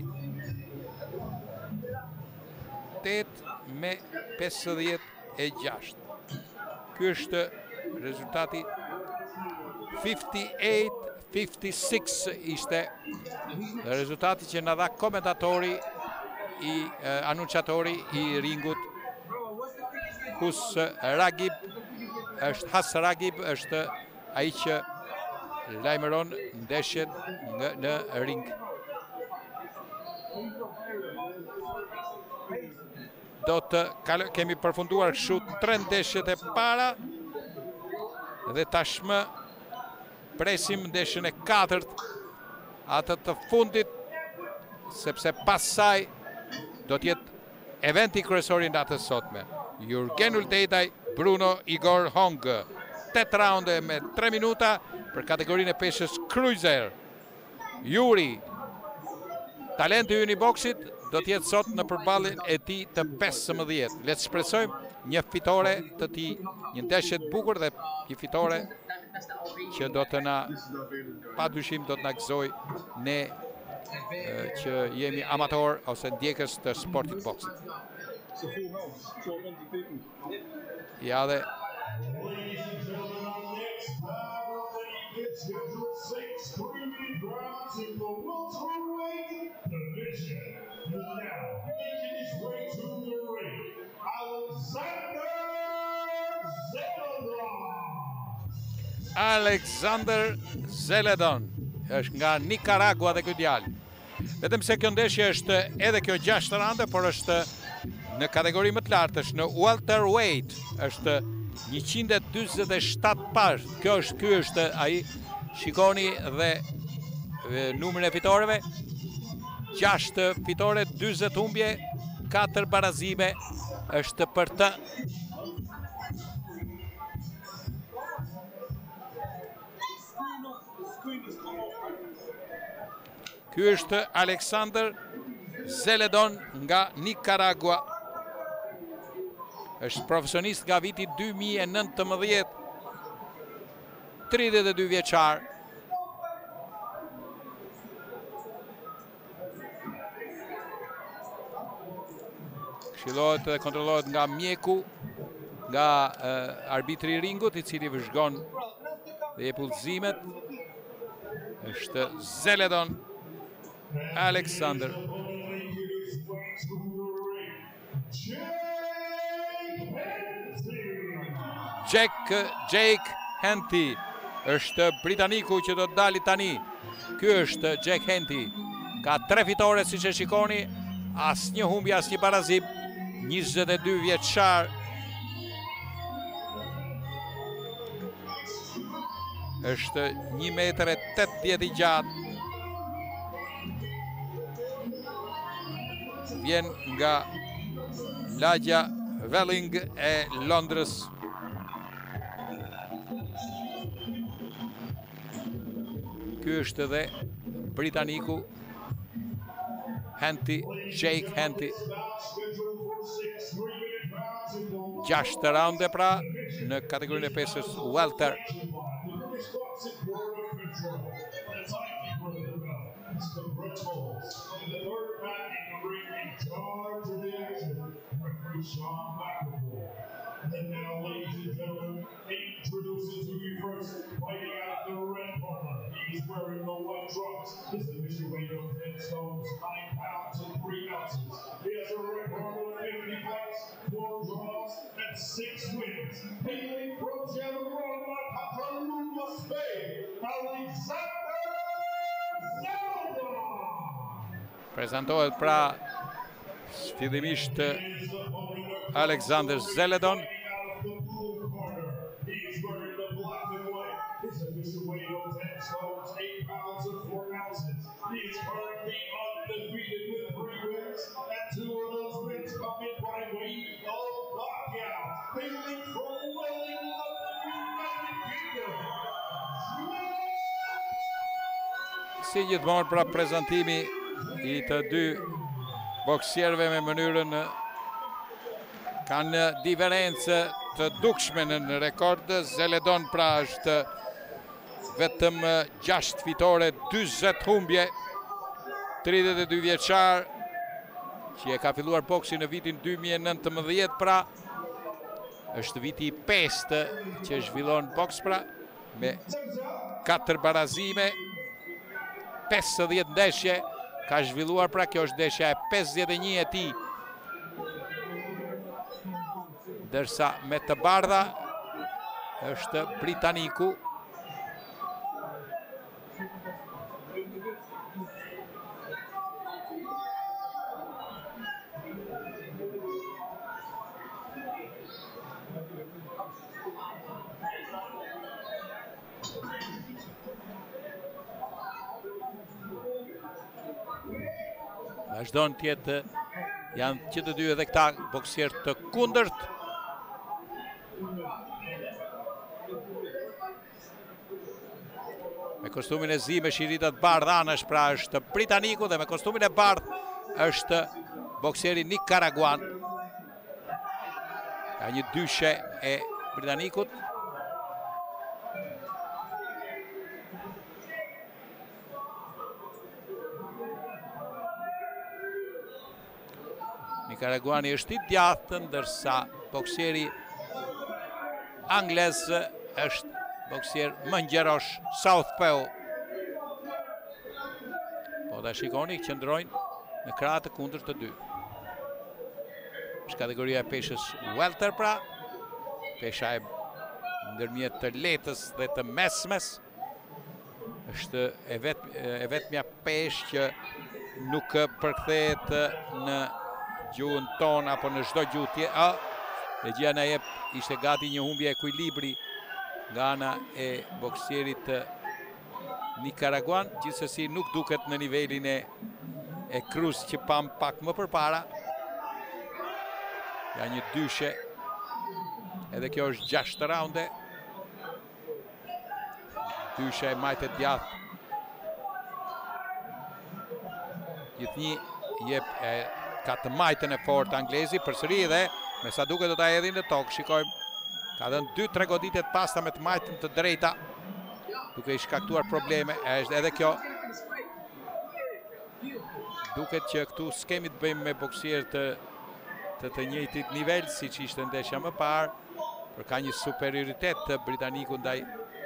tetë me pesëdhjetë e gjashtë. Ky është rezultati fifty-eight fifty-six ishte rezultati që na dha komentatori i uh, anunciatori i ringut Hus Ragib, është Has Ragib, është ai që lajmëron ndeshjet në, në ring. Do të kemi përfunduar kështu tre ndeshjet e para dhe tashmë presim ndeshjen e katërt, atë të fundit, sepse pas saj do t'jetë eventi kryesor i natës sotme. Jurgen Uldedaj, Bruno Igor Hong. tetë raunde me tre minuta për kategorinë e peshës cruiser. Juri, talenti ynë i boksit, do t'jetë sot në përballjen e tij të pesëmbëdhjetë. Le të shpresojmë një fitore të tij, një ndeshje të bukur dhe një fitore që do të na, padyshim do të na gëzoj ne që jemi amator ose ndjekës të sportit boksit. Ja dhe Alexander Zeledon është nga Nicaragua dhe ky djalë. Vetëm se kjo ndeshje është edhe kjo gjashtë raunde, por është në kategori më të lartë, është në welterweight, është njëqind e dyzet e shtatë pash. Kjo është, ky është ai, shikoni dhe, dhe numrin e fitoreve, gjashtë fitore, dyzet humbje, katër barazime është për të. Ky është Alexander Zeledon nga Nicaragua. Është profesionist nga viti dy mijë e nëntëmbëdhjetë, tridhjetë e dy vjeçar. Këshillohet dhe kontrollohet nga mjeku, nga uh, arbitri i ringut, i cili vëzhgon dhe jep udhëzimet. Është Zeledon Alexander. Jake, Jake Henty është britaniku që do të dali tani. Ky është Jake Henty. Ka tre fitore, siç e shikoni, asnjë humbje, asnjë barazim. njëzet e dy vjeçar. Është një metër e tetëdhjetë i gjatë. Vjen nga lagja Welling e Londrës. Ky është edhe britaniku Henty, Jake Henty. Gjashtë raunde pra në kategorinë e pesës welter. And now, ladies and gentlemen, introducing to you first, fighting out of the red corner. He's wearing the white trunks. His official weight of ten stones, nine pounds and three ounces. He has a record of fifty fights, four draws, and six wins. Hailing from Jamarona, Catalunya, Spain, Alexander Zeledon. Prezantohet pra fillimisht Alexander Zeledon. His official weight of ten stones, eight pounds and four ounces. He is currently undefeated with three wins, and two of those wins come in by way of knockout. Hailing from Wellington, United Kingdom. Si gjithmonë pra prezantimi i të dy boksierëve me mënyrën kanë diferencë të dukshme në rekord. Zeledon pra është vetëm gjashtë fitore, dyzet humbje, tridhjetë e dy vjeçar, që e ka filluar boksi në vitin dy mijë e nëntëmbëdhjetë pra. Është viti i pestë që zhvillon boks pra, me katër barazime, pesëdhjetë ndeshje ka zhvilluar pra. Kjo është ndeshja e pesëdhjetë e një e tij. Dërsa me të bardha është britaniku. Vazhdon tjetë, janë që të dy edhe këta boksierë të kundërt. Me kostumin e zi me shiritat bardh anësh pra është britaniku, dhe me kostumin e bardh është boksieri Nicaraguan. Ka një dyshe e britanikut. Nicaraguani është i djathtë, ndërsa boksieri anglez është boksier më ngjërosh, southpaw. Po ta shikoni, qëndrojnë në krah të kundërt të dy. Është kategoria e peshës welter pra, pesha e ndërmjet të letës dhe të mesmes. Është e vet e vetmja peshë që nuk përkthehet në gjuhën tonë apo në çdo gjuhë tjetër. E gjia na jep ishte gati një humbje ekuilibri nga ana e boksierit Nicaraguan, gjithsesi nuk duket në nivelin e e Cruz që pam pak më përpara. Ja një dyshe. Edhe kjo është gjashtë raunde. Dyshe e majtë e djathtë. Gjithnjë jep e ka të majtën e fort anglezi përsëri dhe me sa duke do ta hedhin në tokë. Shikojmë, ka dhënë dy tre goditje të pasta me të majtën të drejta, duke i shkaktuar probleme. Është edhe kjo. Duket që këtu s'kemi të bëjmë me boksierë të të të njëjtit nivel siç ishte ndeshja më parë, por ka një superioritet të Britaniku ndaj.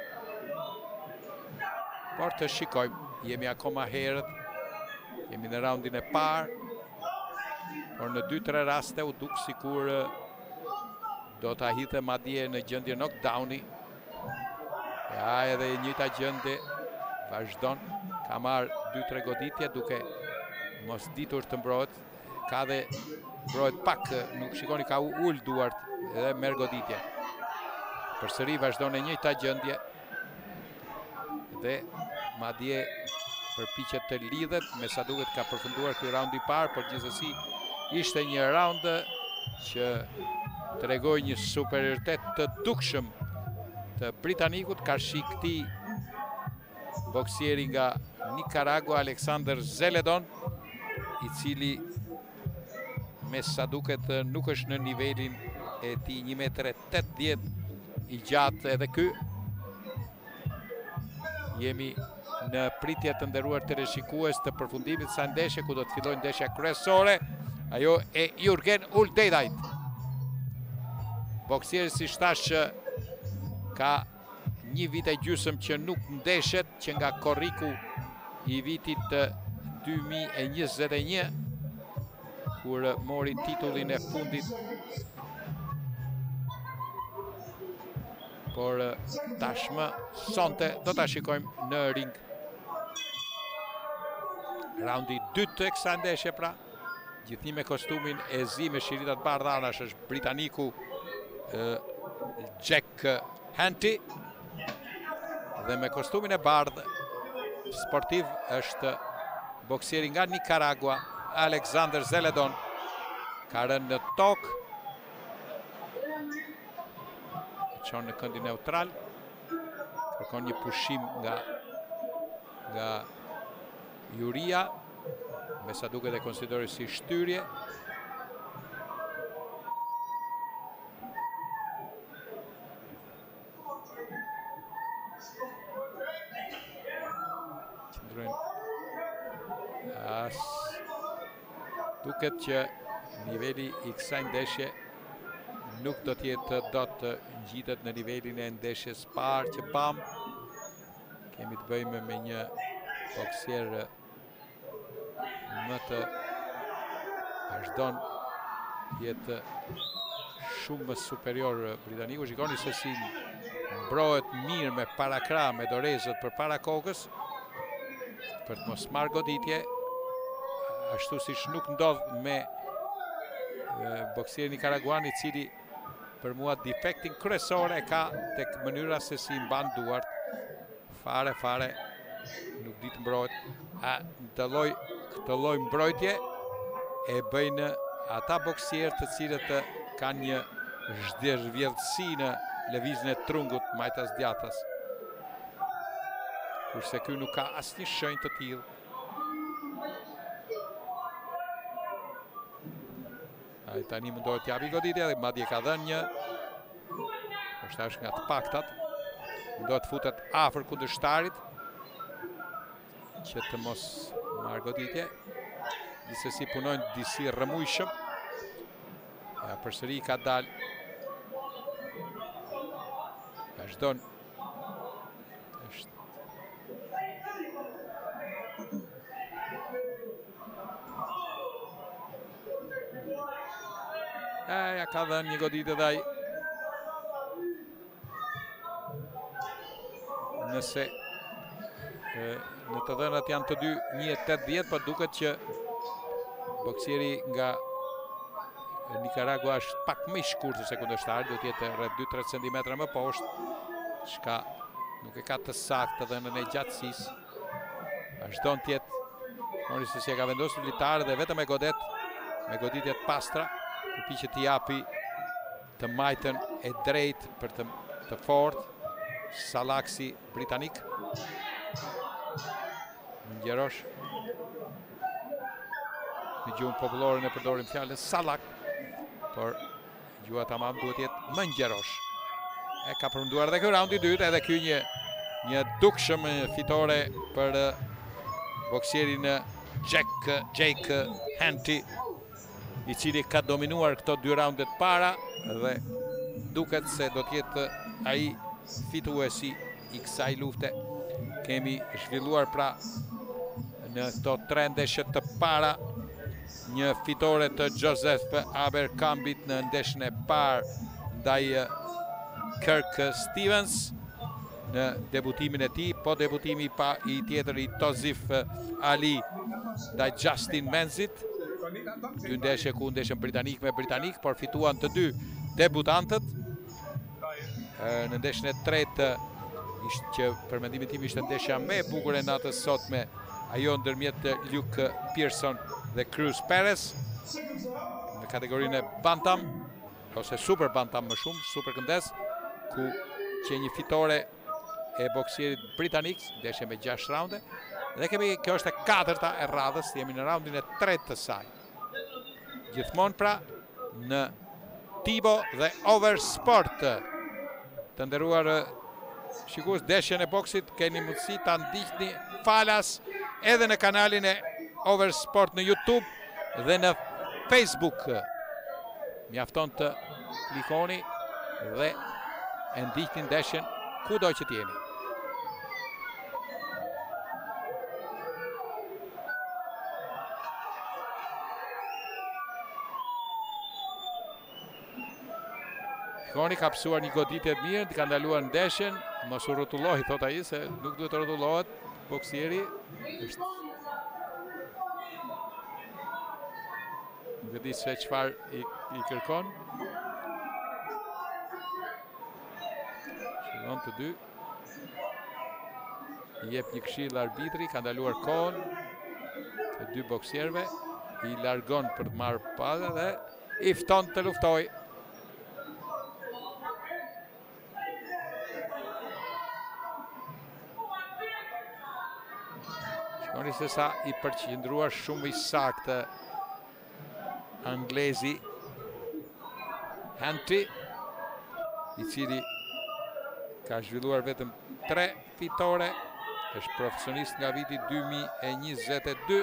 Por të shikojmë, jemi akoma herët, jemi në raundin e parë, por në dy tre raste u duk sikur do ta hidhe madje në gjendje knockdowni. Ja, edhe e njëjta gjendje vazhdon, ka marrë dy tre goditje duke mos ditur të mbrohet, ka dhe mbrohet pak, nuk shikoni ka ul duart edhe merr goditje. Përsëri vazhdon e njëjta gjendje dhe madje përpiqet të lidhet, me sa duket ka përfunduar ky raund i parë, por gjithsesi ishte një raund që tregoi një superioritet të dukshëm të Britanikut karshi këtij boksieri nga Nicaragua, Alexander Zeledon, i cili me sa duket nuk është në nivelin e tij, një metër e tetëdhjetë i gjatë edhe ky. Jemi në pritje të nderuar teleshikues të përfundimit sa ndeshje ku do të fillojë ndeshja kryesore, ajo e Jurgen Uldedajt. Boksieri si thash ka një vit e gjysmë që nuk ndeshet, që nga korriku i vitit dy mijë e njëzet e një, kur mori titullin e fundit. Por tashmë sonte do ta shikojmë në ring. Raundi i dytë të kësaj ndeshje pra, gjithnjë me kostumin e zi me shirita të bardha anash është Britaniku Jack Henty, dhe me kostumin e bardhë sportiv është boksieri nga Nicaragua, Alexander Zeledon. Ka rënë në tokë, qonë në këndi neutral, kërkon një pushim nga nga Juria, me sa duket e konsideroj si shtyrje. As duket që niveli i kësaj ndeshje nuk do t'jetë do të ngjitet në nivelin e ndeshjes parë që pam. Kemi të bëjmë me një boksier më të vazhdon jetë shumë më superior Britaniku. Shikoni se si mbrohet mirë me parakra, me dorezët për para kokës, për të mos marrë goditje, ashtu siç nuk ndodh me boksierin nicaraguan, i cili për mua defektin kryesor e ka tek mënyra se si mban duart. Fare, fare, nuk di të mbrohet. A këtë lloj, këtë lloj mbrojtje e bëjnë ata boksierë të cilët kanë një zhdërvjedhësi në lëvizjen e trungut majtas djathtas. Kurse ky nuk ka asnjë shenjë të tillë. Ai tani mundohet t'japi goditje dhe madje ka dhënë një, është është nga të paktat, mundohet të futet afër kundërshtarit që të mos marrë goditje. Gjithsesi punojnë disi rrëmujshëm. Ja, përsëri ka dalë. Vazhdon. Është Ja ka dhënë një goditje dhe ai. Nëse në të dhënat janë të dy një e tetëdhjetë, por duket që boksieri nga Nicaragua është pak më i shkurtër se kundërshtar, do të jetë rreth dy tre centimetra më poshtë, çka nuk e ka të saktë të dhënën e gjatësisë. Vazhdon të jetë, mori se si e ka vendosur litar dhe vetëm e godet me goditje të pastra. përpiqet të japi të majtën e drejtë për të, të fort Salaksi britanik. Mëngjerosh. Në gjuhën popullore ne përdorim fjalën Salak, por gjuha tamam duhet jetë Mëngjerosh. E ka përmenduar edhe ky raundi i dytë, edhe ky një një dukshëm fitore për boksierin Jack Jake Henty, i cili ka dominuar këto dy raundet para dhe duket se do të jetë ai fituesi i kësaj lufte. Kemi zhvilluar pra në këto tre ndeshje të para një fitore të Joseph Abercrombie në ndeshjen e parë ndaj Kirk Stevens në debutimin e tij, po debutimi pa i tjetër i Tozif Ali ndaj Justin Menzit. Dy ndeshje ku ndeshjen britanik me britanik, por fituan të dy debutantët. Në ndeshjen e tretë ishte që për mendimin tim ishte ndeshja më e bukur e natës sotme, ajo ndërmjet Luke Pearson dhe Cruz Perez në kategorinë e bantam ose super bantam më shumë, super këndes, ku që një fitore e boksierit britanik, ndeshje me gjashtë raunde, dhe kemi, kjo është e katërta e radhës, jemi në raundin e tretë të saj. Gjithmonë pra në Tibo dhe Oversport. Të nderuar shikues, ndeshjen e boksit keni mundësi ta ndiqni falas edhe në kanalin e Oversport në YouTube dhe në Facebook. Mjafton të klikoni dhe e ndiqni ndeshjen kudo që t'jeni. Shikoni, ka pësuar një goditje të mirë, të ka ndaluar ndeshjen, mos u rrotullohi, thot ai, se nuk duhet të rrotullohet boksieri. Nuk e di se çfarë i, i kërkon. Shikon të dy. I jep një këshill arbitri, ka ndaluar kohën të dy boksierëve, i largon për të marrë pauza dhe i fton të luftojë. Shikoni se sa i përqendruar, shumë i saktë anglezi Henty, i cili ka zhvilluar vetëm tre fitore, është profesionist nga viti dy mijë e njëzet e dy.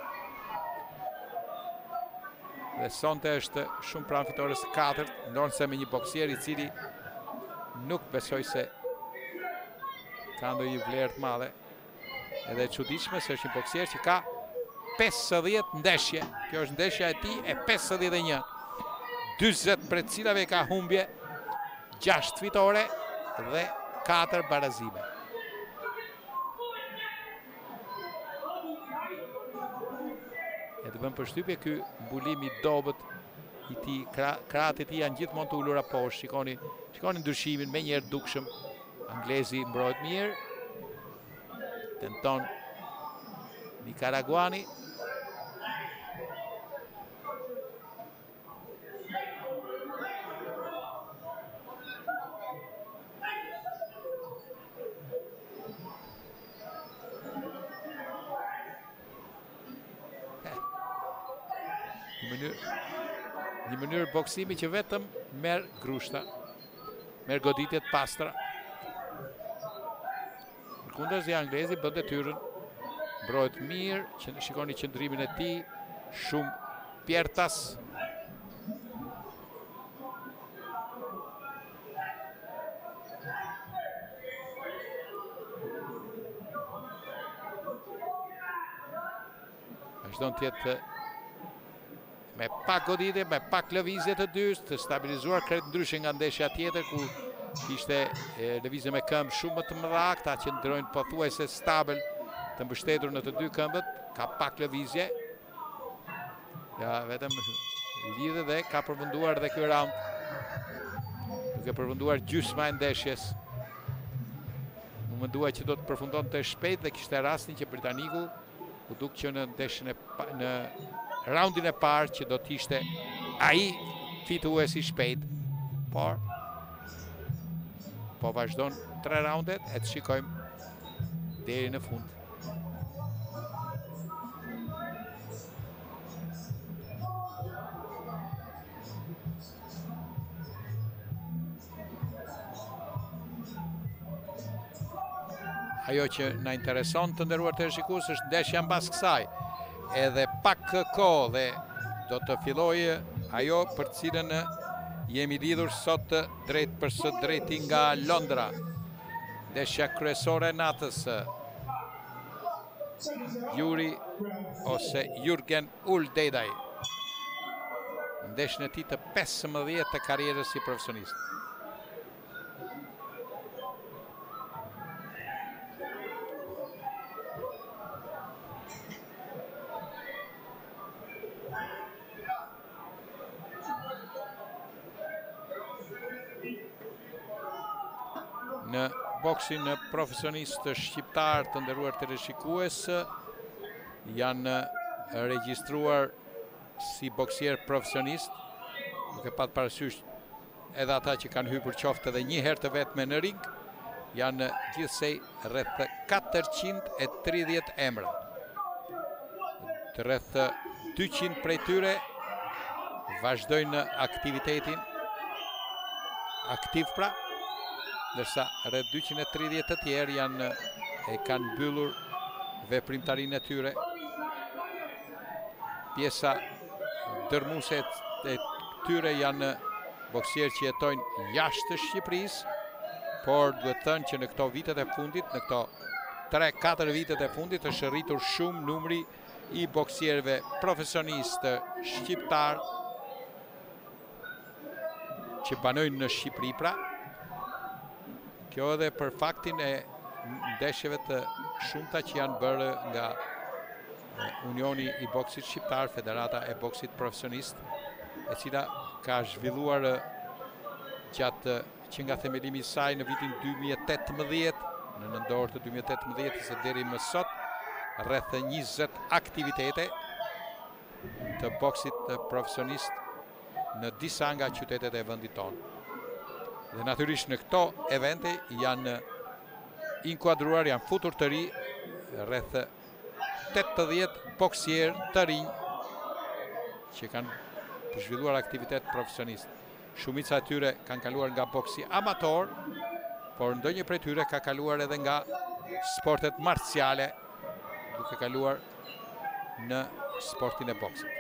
Dhe sonte është shumë pranë fitores së katërt, ndonse me një boksier i cili nuk besoj se ka ndonjë vlerë të madhe. Edhe e çuditshme se është një boksier që ka pesëdhjetë ndeshje. Kjo është ndeshja e tij e pesëdhjetë e një. dyzet për cilave ka humbje, gjashtë fitore dhe katër barazime. E të bëm përshtypje ky mbulim i dobët i tij, krahët e tij janë gjithmonë të ulura poshtë. Shikoni, shikoni ndryshimin, me njëherë dukshëm. Anglezi mbrohet mirë. Tenton Nicaraguani. Një mënyrë, një mënyrë boksimi që vetëm merr grushta, merr goditjet pastra. Kundërzi anglezi bën detyrën, mbrohet mirë, që shikoni qëndrimin e tij, shumë pjertas. Vazhdon të jetë me pak goditje, me pak lëvizje të dy, të stabilizuar krejt ndryshe nga ndeshja tjetër ku kishte lëvizje me këmbë shumë më të mëdha, këta që ndrojnë pothuajse stabil, të mbështetur në të dy këmbët, ka pak lëvizje. Ja, vetëm lidhe dhe ka përfunduar dhe ky raund. Duke përfunduar gjysma e ndeshjes. Më mendua që do të përfundonte shpejt dhe kishte rastin që britaniku u duk që në ndeshjen e në raundin e parë që do të ishte ai fitues i shpejt, por po vazhdon tre raundet e të shikojmë deri në fund. Ajo që na intereson të nderuar teleshikues është ndeshja mbas kësaj. Edhe pak kohë dhe do të fillojë ajo për cilën jemi lidhur sot drejt për së drejti nga Londra. Ndeshja kryesore e natës. Juri ose Jurgen Uldedaj. Ndeshjen e tij të pesëmbëdhjetë të karrierës si profesionist. Në boksin profesionist shqiptar të nderuar teleshikues janë regjistruar si boksier profesionist, duke pat parasysh edhe ata që kanë hyrë qoftë edhe një herë të vetme në ring, janë gjithsej rreth katërqind e tridhjetë emra. Të rreth dyqind prej tyre vazhdojnë aktivitetin aktiv pra, ndërsa rreth dyqind e tridhjetë të tjerë janë e kanë mbyllur veprimtarinë e tyre. Pjesa dërmuese e tyre janë boksierë që jetojnë jashtë Shqipërisë, por duhet thënë që në këto vitet e fundit, në këto tre katër vitet e fundit është rritur shumë numri i boksierëve profesionistë shqiptar që banojnë në Shqipëri pra. Kjo edhe për faktin e ndeshjeve të shumta që janë bërë nga Unioni i Boksit Shqiptar, Federata e Boksit Profesionist, e cila ka zhvilluar gjatë që nga themelimi i saj në vitin dy mijë e tetëmbëdhjetë, në nëndor të dy mijë e tetëmbëdhjetë deri më sot, rreth njëzet aktivitete të boksit profesionist në disa nga qytetet e vendit tonë. Dhe natyrisht në këto evente janë inkuadruar, janë futur të ri rreth tetëdhjetë boksierë të rinj që kanë zhvilluar aktivitet profesionist. Shumica e tyre kanë kaluar nga boksi amator, por ndonjë prej tyre ka kaluar edhe nga sportet marciale, duke kaluar në sportin e boksit.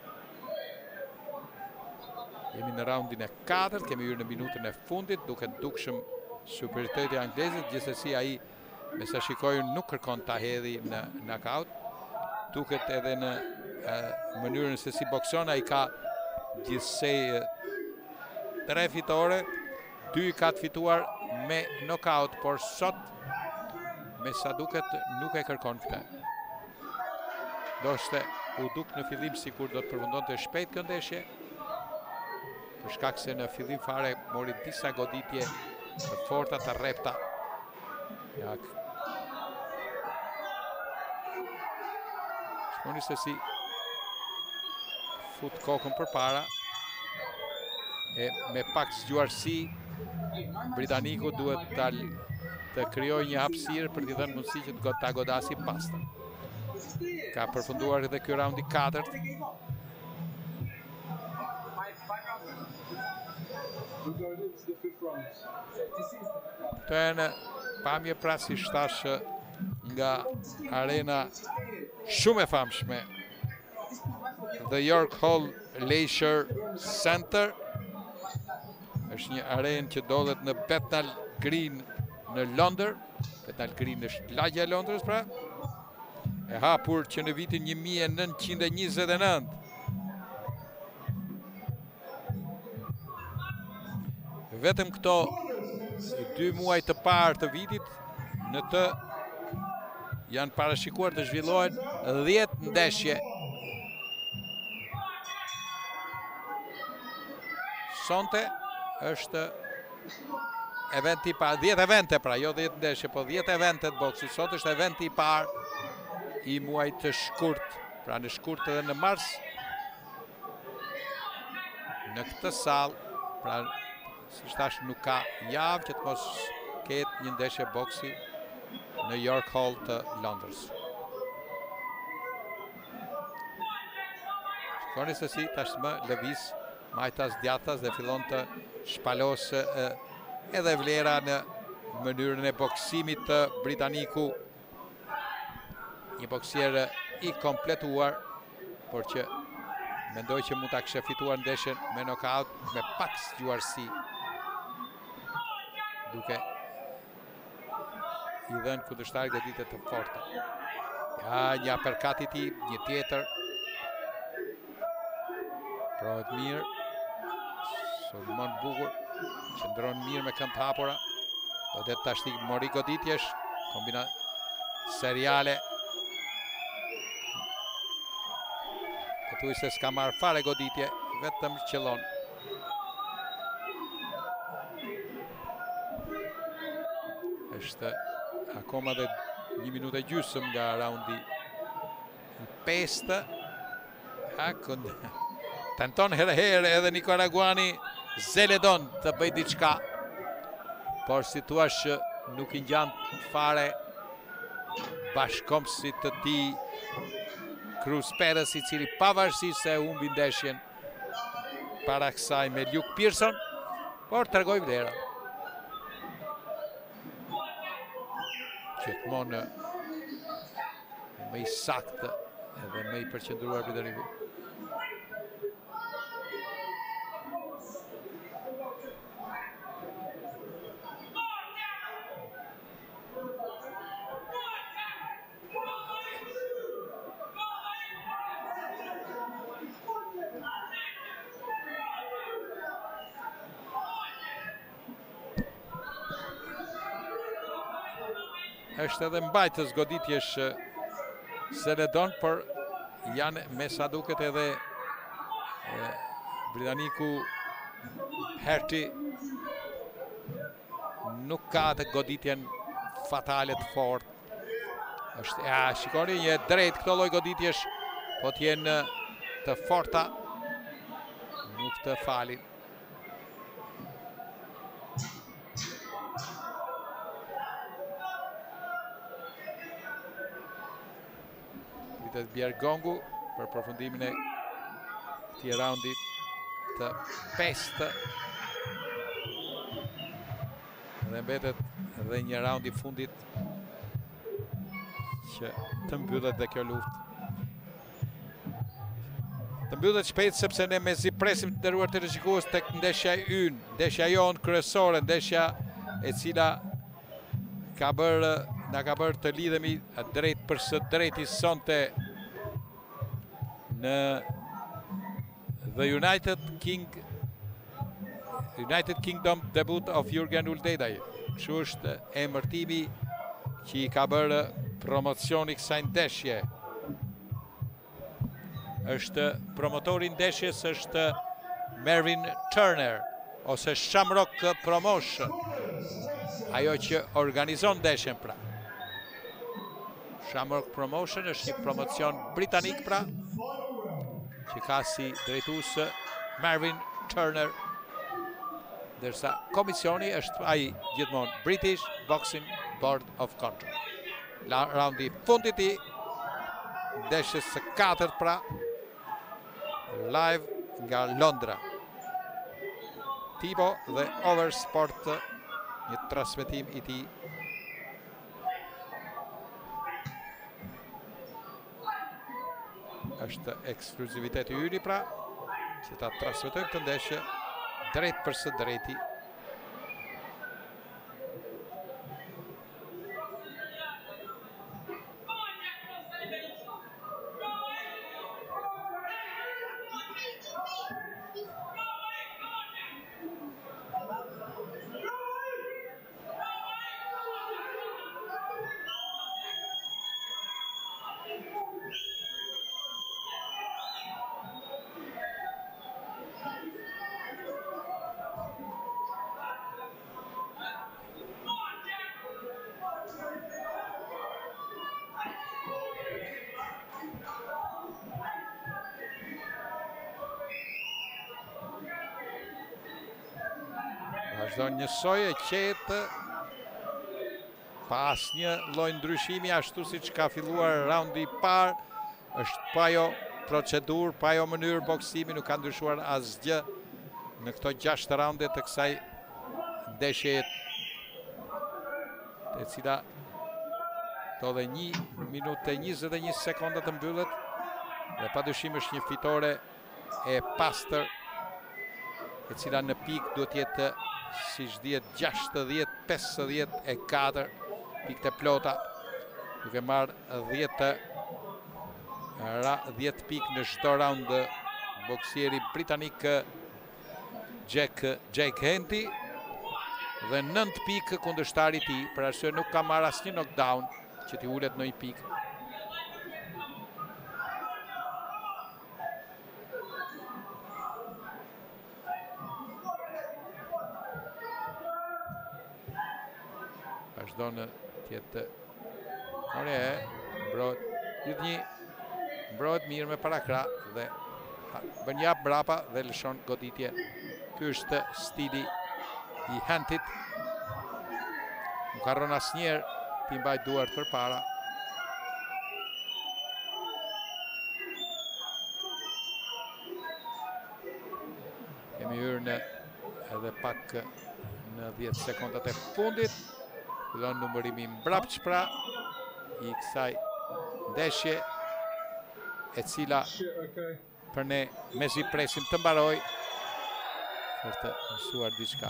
Jemi në raundin e katërt, kemi hyrë në minutën e fundit, duke dukshëm superioriteti anglezit, gjithsesi ai, me sa shikojnë, nuk kërkon ta hedhi në knockout. Duket edhe në e, mënyrën se si bokson, ai ka gjithsej tre fitore, dy ka të fituar me knockout, por sot me sa duket nuk e kërkon këtë. Doshte u duk në fillim sikur do të përfundonte shpejt kjo ndeshje, për shkak se në fillim fare mori disa goditje të forta të rrepta. Ja. Shkoni se si fut kokën për para, e me pak zgjuarsi Britaniku duhet të, të krijoj një hapësirë për t'i dhënë mundësi që të ta godasi pasta. Ka përfunduar edhe ky raundi katërt. Të e në pamje pra si shtash nga arena shumë e famshme, The York Hall Leisure Center. Është një arenë që ndodhet në Bethnal Green në Londër. Bethnal Green është lagja e Londrës pra. E hapur që në vitin një mijë e nëntëqind e njëzet e nëntë. Vetëm këto dy muaj të parë të vitit, në të janë parashikuar të zhvillohen dhjetë ndeshje. Sonte është eventi i parë, dhjetë evente pra, jo dhjetë ndeshje, po dhjetë evente të boksit. Sot është eventi i parë i muajit të shkurt, pra në shkurt edhe në mars. në këtë sallë, pra si thash nuk ka javë që të mos ketë një ndeshje boksi në York Hall të Londrës. Shikoni se si tashmë lëviz Majtas Djathas dhe fillon të shpalosë edhe vlera në mënyrën e boksimit të britaniku. Një boksier i kompletuar, por që mendoj që mund ta kishte fituar ndeshjen me knockout me pak zgjuarsi, duke i dhënë kundërshtarit goditje të forta. Ja, një uppercut i tij, një tjetër. Provet mirë. Sulmon bukur, qëndron mirë me këmbë të hapura. Do të tashti mori goditjesh, kombina seriale. Thuaj se s'ka marrë fare goditje, vetëm qëllon. Është akoma dhe një minutë e gjysmë nga raundi i pestë. Akon tenton herë herë edhe Nicaraguani Zeledon të bëj diçka, por si thua nuk i ngjan fare bashkëkombësit të tij Cruz Perez, i cili pavarësisht se humbi ndeshjen para kësaj me Luke Pearson, por tregoi vlera. Gjithmonë më i saktë edhe më i përqendruar britaniku. Është edhe mbajtës goditjesh Zeledon, por janë me sa duket edhe e, britaniku Herty nuk ka të goditjen fatale të fort. Është, ja, shikoni një drejt këto lloj goditjesh, po t'jenë të forta, nuk të falin. Bjergongu për përfundimin e këtij raundi të pestë. Dhe mbetet edhe një raund i fundit që të mbyllet dhe kjo luftë. Të mbyllet shpejt sepse ne mezi presim të nderuar teleshikues tek ndeshja e ynë, ndeshja jonë kryesore, ndeshja e cila ka bërë na ka bërë të lidhemi drejt për së drejti sonte në The United King United Kingdom debut of Jürgen Uldedaj. Kështu është emërtimi që i ka bërë promocioni kësaj ndeshje. Është promotori ndeshjes është Mervyn Turner ose Shamrock Promotion, ajo që organizon ndeshjen pra. Shamrock Promotion është një promocion britanik pra, që ka si drejtues Mervyn Turner, ndërsa komisioni është ai gjithmonë British Boxing Board of Control. La raundi fundit i ndeshjes së katërt pra, live nga Londra. Tibo dhe Oversport, një transmetim i tij. Është ekskluzivitet i yri pra, që ta transmetojmë të ndeshje drejt për së drejti. vazhdon njësoj e qetë pas një lloj ndryshimi ashtu siç ka filluar raundi i parë. Është pa ajo procedurë, pa ajo mënyrë boksimi, nuk ka ndryshuar asgjë në këto gjashtë raunde të kësaj ndeshje, e cila do dhe një minutë e njëzet e një sekonda të mbyllet, dhe padyshim është një fitore e pastër, e cila në pikë duhet jetë siç dihet gjashtëdhjetë pesëdhjetë e katër pikë të plota, duke marrë dhjetë pikë në çdo raund boksieri britanik Jack Jake Henty, dhe nëntë pikë kundërshtari i tij, për arsye nuk ka marrë asnjë knockdown që t'i ulet në një pikë. Vazhdo në tjetë ore e mbrojt gjithë një mbrojt mirë me parakra dhe bën jap brapa dhe lëshon goditje. Ky është stili i Hentyt, nuk harron asnjëherë t'i mbajt duart përpara. Kemi hyrë në edhe pak në dhjetë sekondat e fundit. Fillon numërimi mbrapsht pra i kësaj ndeshje, e cila për ne mezi presim të mbaroj për të mësuar diçka.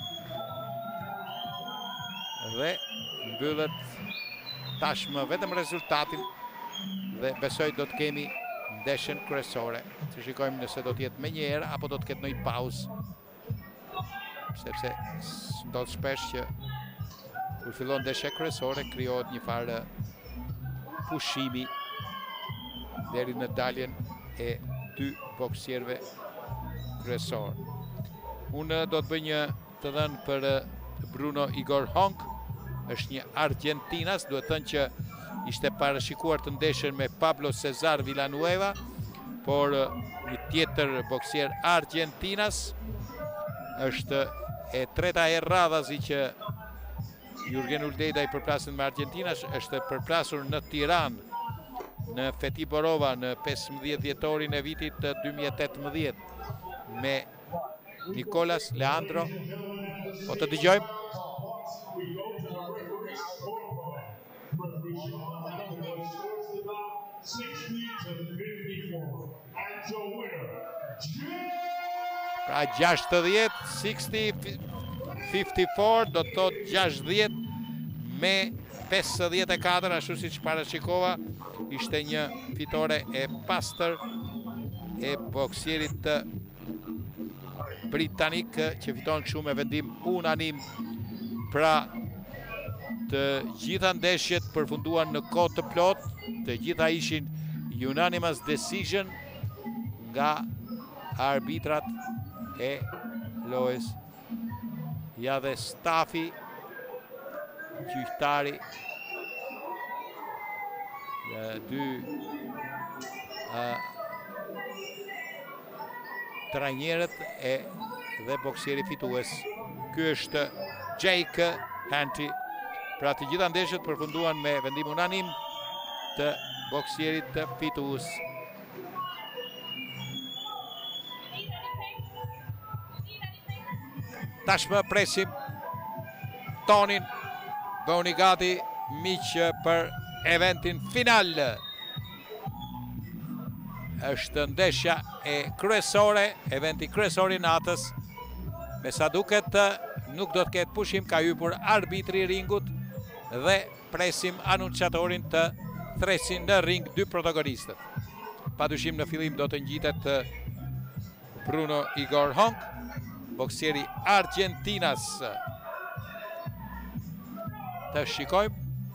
Dhe mbyllet tashmë vetëm rezultatin dhe besoj do të kemi ndeshjen kryesore. Të shikojmë nëse do të jetë me njëherë apo do të ketë ndonjë pauzë, sepse ndodh shpesh që kur fillon ndeshja kryesore krijohet një farë pushimi deri në daljen e dy boksierëve kryesor. Unë do të bëj një të dhënë për Bruno Igor Honk, është një Argentinas, duhet thënë që ishte parashikuar të ndeshën me Pablo Cesar Villanueva, por një tjetër boksier Argentinas, është e treta e radhazi që Jurgen Uldeda i përplasën me Argentinas, është përplasur në Tiranë në Feti Borova në pesëmbëdhjetë dhjetorin e vitit dy mijë e tetëmbëdhjetë me Nicolas Leandro. Po të dëgjojmë. Pra gjashtëdhjetë, shesëdhjetë, pesëdhjetë e katër, do të thotë gjashtëdhjetë me pesëdhjetë e katër, ashtu siç parashikova, ishte një fitore e pastër e boksierit britanik që fiton kështu me vendim unanim. Pra të gjitha ndeshjet përfunduan në kohë të plot, të gjitha ishin unanimous decision nga arbitrat e lojës. Ja dhe stafi, gjyqtari, dy trajnerët e dhe boksieri fitues. Ky është Jake Henty. Pra të gjitha ndeshjet përfunduan me vendim unanim të boksierit të fitues. Tashmë presim tonin, bëuni gati miq për eventin final. Është ndeshja e kryesore, eventi kryesor i natës. Me sa duket nuk do të ketë pushim, ka hyrë arbitri i ringut dhe presim anunciatorin të thresin në ring dy protagonistët. Padyshim në fillim do të ngjitet Bruno Igor Honk, boksieri Argentinas. Të shikojmë.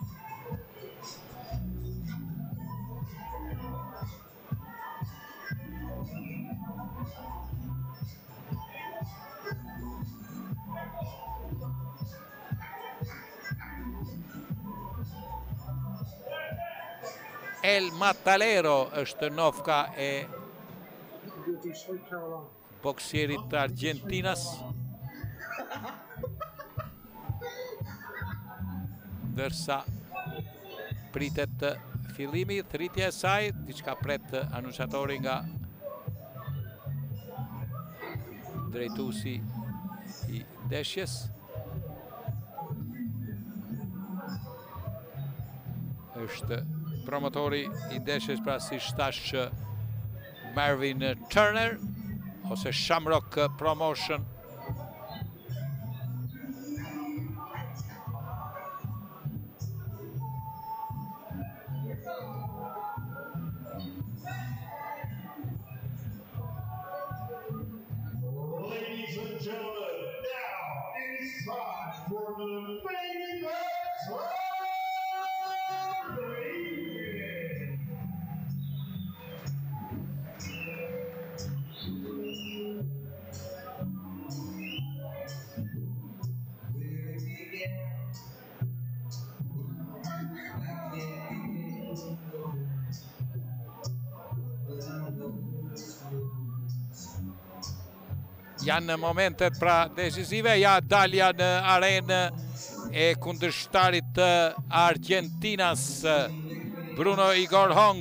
El Matalero është nofka e boksierit Argentinas. ndërsa pritet fillimi, thritja e saj, diçka pret anunçatori nga drejtuesi i ndeshjes. Është promotori i ndeshjes, pra si shtash Marvin Turner ose Shamrock Promotion. Ladies and gentlemen, now it's time for the main event of the evening. Janë momentet pra decisive, ja dalja në arenë e kundërshtarit të Argentinas, Bruno Igor Hong,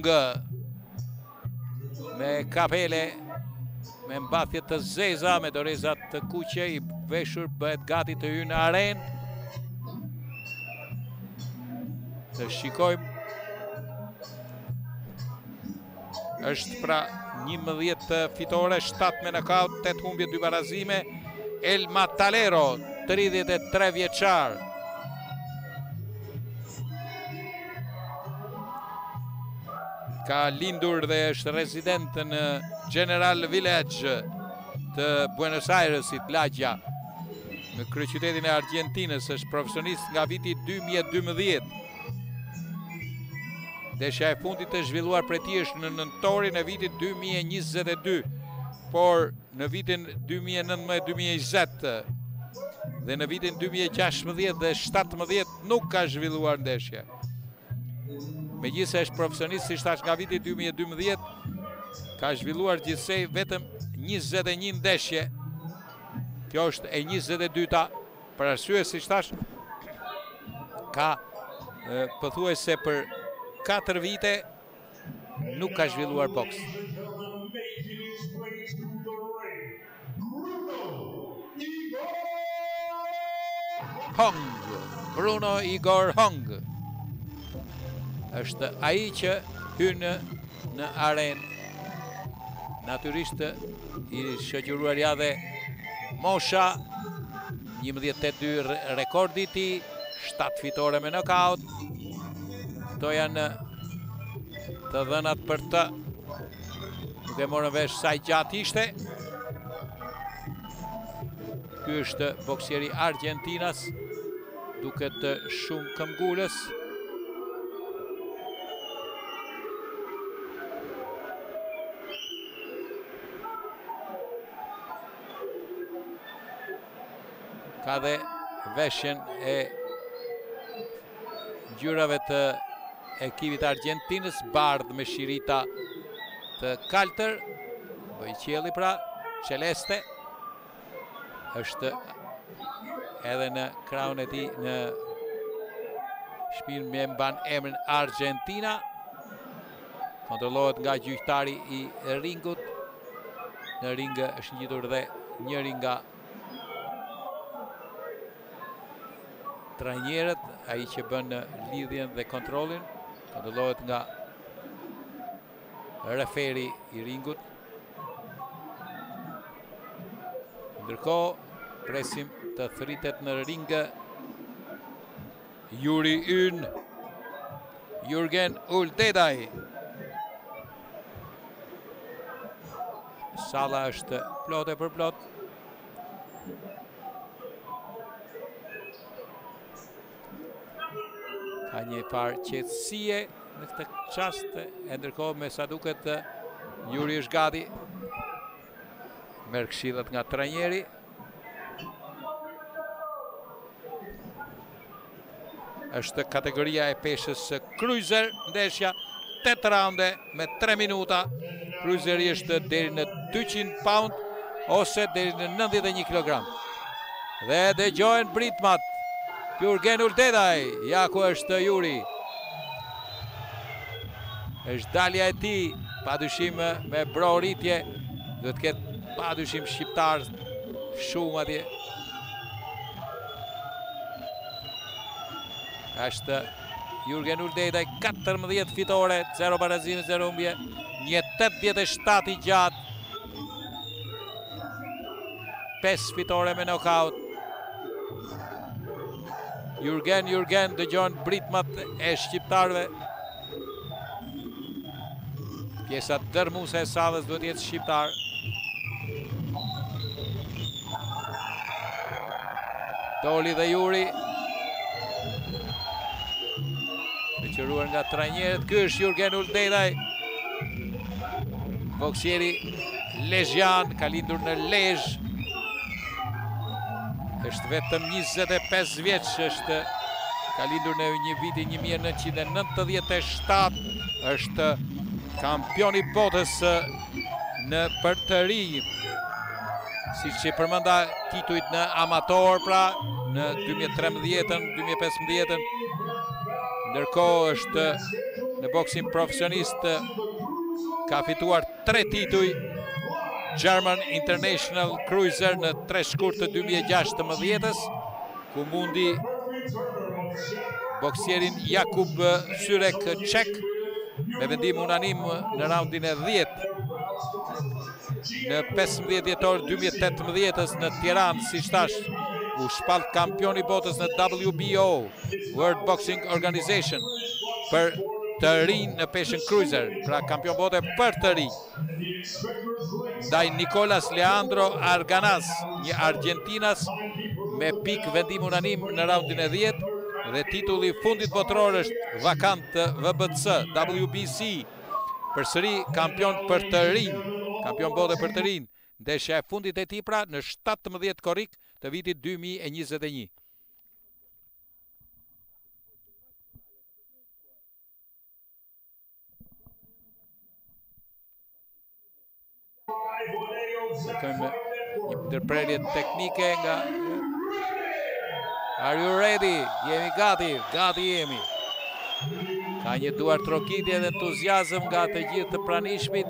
me kapele, me mbathje të zeza, me dorezat të kuqe, i veshur bëhet gati të hyrë në arenë. Të shikojmë. Është pra njëmbëdhjetë fitore, shtatë me knockout, tetë humbje, dy barazime. El Mattalero, tridhjetë e tre vjeçar. Ka lindur dhe është resident në General Village të Buenos Airesit, Lagja, në kryeqytetin e Argjentinës. Është profesionist nga viti dy mijë e dymbëdhjetë. Ndeshja e fundit e zhvilluar prej tij është në nëntorin e vitit dy mijë e njëzet e dy, por në vitin dy mijë e nëntëmbëdhjetë dy mijë e njëzet dhe në vitin dy mijë e gjashtëmbëdhjetë dhe shtatëmbëdhjetë nuk ka zhvilluar ndeshje. Megjithëse është profesionist, si thash, nga viti dy mijë e dymbëdhjetë, ka zhvilluar gjithsej vetëm njëzet e një ndeshje. Kjo është e njëzet e dyta, për arsye, si thash, ka e, pothuajse për katër vite nuk ka zhvilluar boks. Hong, Bruno Igor Hong është ai që hyn në arenë. Natyrisht i shoqëruar ja dhe mosha, njëmbëdhjetë e dy rekordi i tij, shtatë fitore me knockout. Këto janë të dhënat për të. Nuk e morën vesh sa i gjatë ishte. Ky është boksieri Argentinas, duket shumë këmbgulës. Ka dhe veshjen e ngjyrave të ekipit Argentinës, bardh me shirita të kaltër, bëjqielli pra, celeste, është edhe në krahun e tij në shpinë me mban emrin Argentina. Kontrollohet nga gjyqtari i ringut. Në ring është ngjitur dhe njëri nga trajnerët, ai që bën lidhjen dhe kontrollin. Kontrollohet nga referi i ringut. Ndërkohë, presim të thritet në ring Juri Yn, Jurgen Uldedaj. Salla është plotë për plot. Ka një farë qetësie në këtë çast, e ndërkohë me sa duket Juri është gati. Merr këshillat nga trajneri. Është kategoria e peshës cruiser, ndeshja tetë raunde me tre minuta. Cruiseri është deri në dyqind pound ose deri në nëntëdhjetë e një kilogram. Dhe dëgjojnë britmat Jurgen Uldedaj, ja ku është Juri. Është dalja e tij, padyshim me bro rritje, do të ketë padyshim shqiptar shumë atje. Është Jurgen Uldedaj, katërmbëdhjetë fitore, zero barazime, zero humbje, një tetëdhjetë e shtatë i gjatë. pesë fitore me knockout. Jurgen, Jurgen dëgjon britmat e shqiptarëve. Pjesa dërmuese e sallës duhet jetë shqiptar. Doli dhe Juri. Veçëruar nga trajnerët. Ky është Jurgen Uldedaj. Boksieri lezhian, ka lindur në Lezhë. Është vetëm njëzet e pesë vjeç, është ka lindur në një viti një mijë e nëntëqind e nëntëdhjetë e shtatë, është kampioni botës në për të rinj. Siç që përmenda titujt në amator, pra në dy mijë e trembëdhjetën, dy mijë e pesëmbëdhjetën. Ndërkohë është në boksin profesionist ka fituar tre tituj. German International Cruiser në tre shkurt të dy mijë e gjashtëmbëdhjetës, ku mundi boksierin Jakub Syrek Çek me vendim unanim në raundin e dhjetë. Në pesëmbëdhjetë dhjetor dy mijë e tetëmbëdhjetës në Tiranë, si thash, u shpall kampioni botës në W B O, World Boxing Organization, për të rinj në peshën cruiser, pra kampion bote për të rinj. Ndaj Nicolas Leandro Arganaz, një Argentinas me pik vendim unanim në raundin e dhjetë, dhe titulli fundit botëror është vakant të V B C, W B C, përsëri kampion për të rinj, kampion bote për të rinj. Ndeshja e fundit e tij pra në shtatëmbëdhjetë korrik të vitit dy mijë e njëzet e një. Kemi një ndërprerje teknike nga Are you ready? Jemi gati, gati jemi. Ka një duar trokitje dhe entuziazëm nga të gjithë të pranishmit.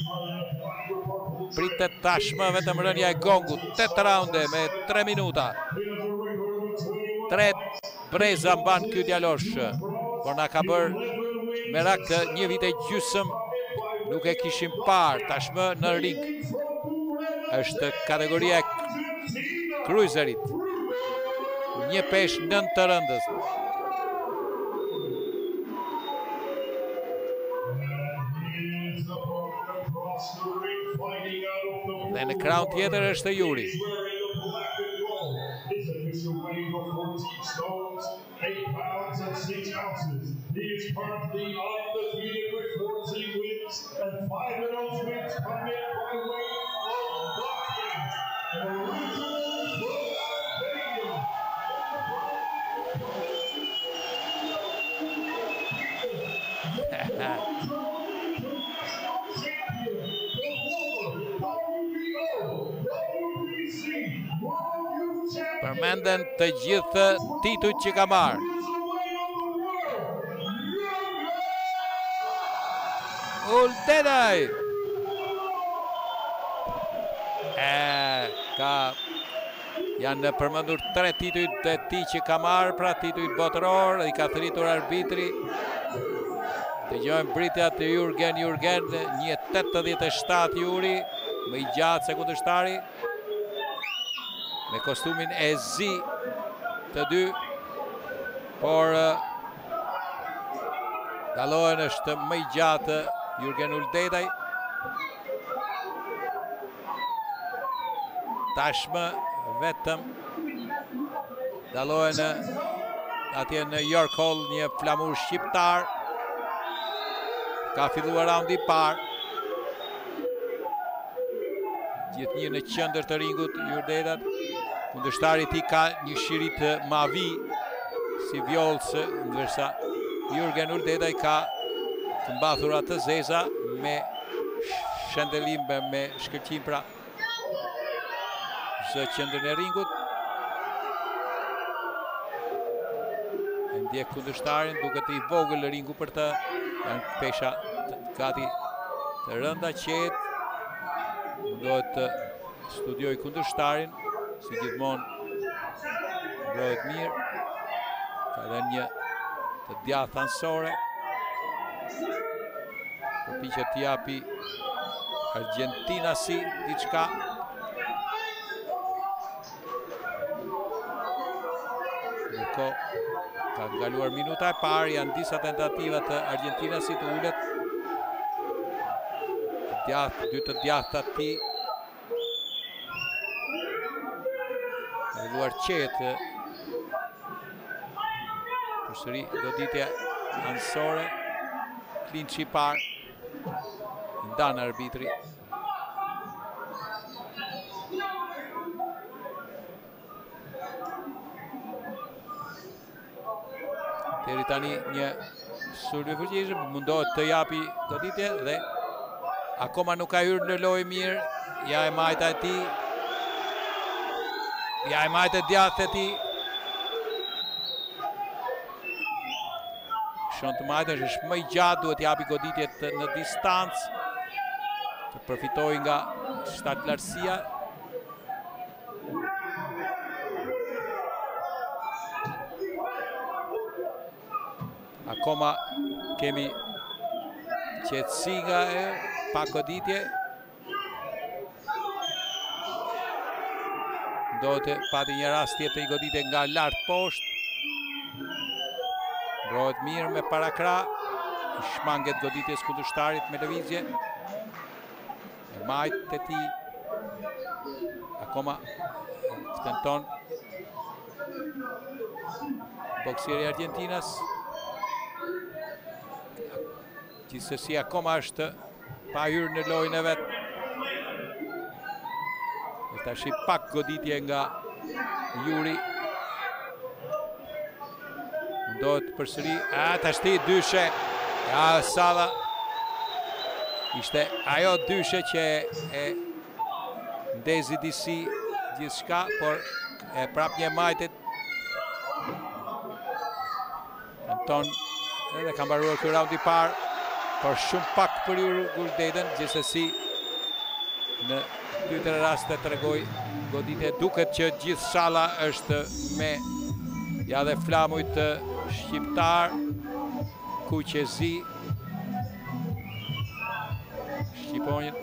Pritet tashmë vetëm rënja e gongut. tetë raunde me tre minuta. Tre breza mban ky djalosh, por na ka bërë merak një vit e gjysëm, nuk e kishim parë tashmë në ring. Është kategoria e cruiserit. Një pesh nëntë të rëndës. Dhe në krahun tjetër është Juri. Përmenden të gjithë titujt që ka marrë. Uldedaj e ka janë përmendur tre titujt e tij që ka marrë, pra titujt botëror, i ka thritur arbitri. Dëgjojmë britja të Jurgen Jurgen, një tetëdhjetë e shtatë Juri, më i gjatë se kundërshtari, me kostumin e zi të dy, por dallohen është më i gjatë Jurgen Uldedaj. Tashmë vetëm dallohen atje në York Hall një flamur shqiptar. Ka filluar raundi i parë. Gjithnjë në qendër të ringut Uldedaj. Kundërshtari i tij ka një shirit mavi si vjollës, ndërsa Jurgen Uldedaj ka të mbathura të zeza me shendelim me shkëlqim, pra zë qendrën e ringut. ndjek kundërshtarin, duket i vogël ringu për të. Janë pesha gati të rënda, qetë. Mundohet të studioj kundërshtarin, si gjithmonë mbrohet mirë. Ka edhe një të djathtë anësore. Përpiqet të japi Argentinasi diçka. Ndërkohë ka ngaluar minuta e parë, janë disa tentativa të Argentinasit të ulet. Të djathtë, dy të djathta të tij. Ka filluar qetë. Përsëri goditja anësore. Klinçi i parë. Ndan arbitri. Deri tani një sulm i fuqishëm, mundohet të japi goditje dhe akoma nuk ka hyrë në lojë mirë. Ja e majta e tij. Ja e majta e djathtë e tij. Shon të majtësh është më i gjatë, duhet japi goditjet në distancë, të përfitoj nga shtatlarësia. Akoma kemi qetësi nga e pa goditje. Ndohet pati një rast tjetër i goditje nga lart poshtë. Mbrohet mirë me parakra, shmanget goditjes kundërshtarit me lëvizje. E majt të ti, akoma tenton boksieri i Argentinas. Gjithsesi akoma është pa hyrë në lojën e vet. Tash i pak goditje nga Juri. Mundohet përsëri, a tash ti dyshe. Ja, Salla. Ishte ajo dyshe që e ndezi disi gjithçka, por e prap një majtet. Anton edhe ka mbaruar ky raund i parë, por shumë pak për Gulldetën, gjithsesi në dy tre raste tregoj goditje. Duket që gjithë Salla është me ja dhe flamujt shqiptar, Kuqezi, Shqiponjën,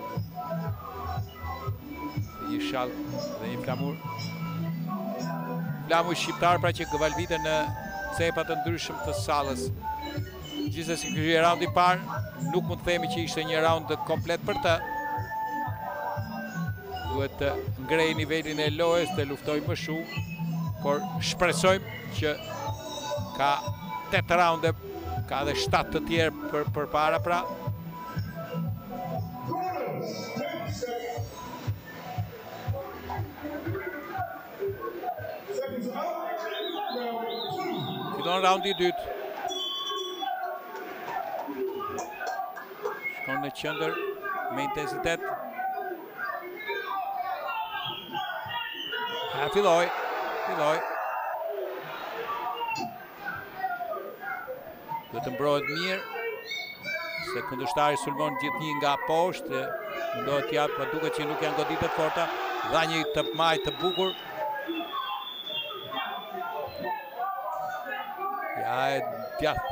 një shall dhe një flamur. Flamuj shqiptar pra që gëvalvite në cepat të ndryshëm të Sallës. Gjithsesi ky është raundi i parë, nuk mund të themi që ishte një raund komplet për të. Duhet të ngrej nivelin e lojës, të luftoj më shumë, por shpresojmë që ka tetë raunde, ka edhe shtatë të tjerë për përpara pra. Fillon raundi i dytë. Shkon në qendër me intensitet. Ha, filloj, filloj. Do të mbrohet mirë, se kundërshtari sulmon gjithnjë nga poshtë, mundohet t'jap, por duket që nuk janë goditje të forta, dha një të majt të bukur. Ja e djathtë.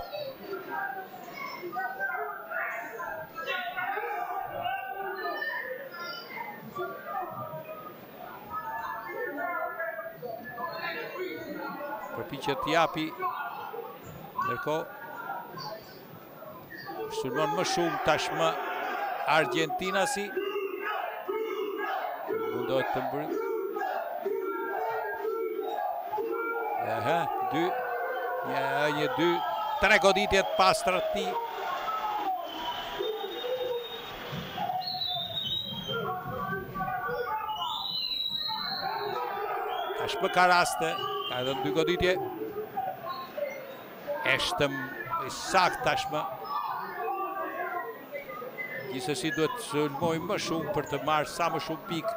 Përpiqet t'japi, ndërkohë sulmon më shumë tashmë Argentinasi. Mundohet të mbryt. Aha, dy, një, një, dy, tre goditjet pas të ti. Tashmë ka raste, ka edhe dy goditje. Eshtëm i sakt tashmë. Gjithsesi duhet të sulmoj më shumë për të marrë sa më shumë pikë.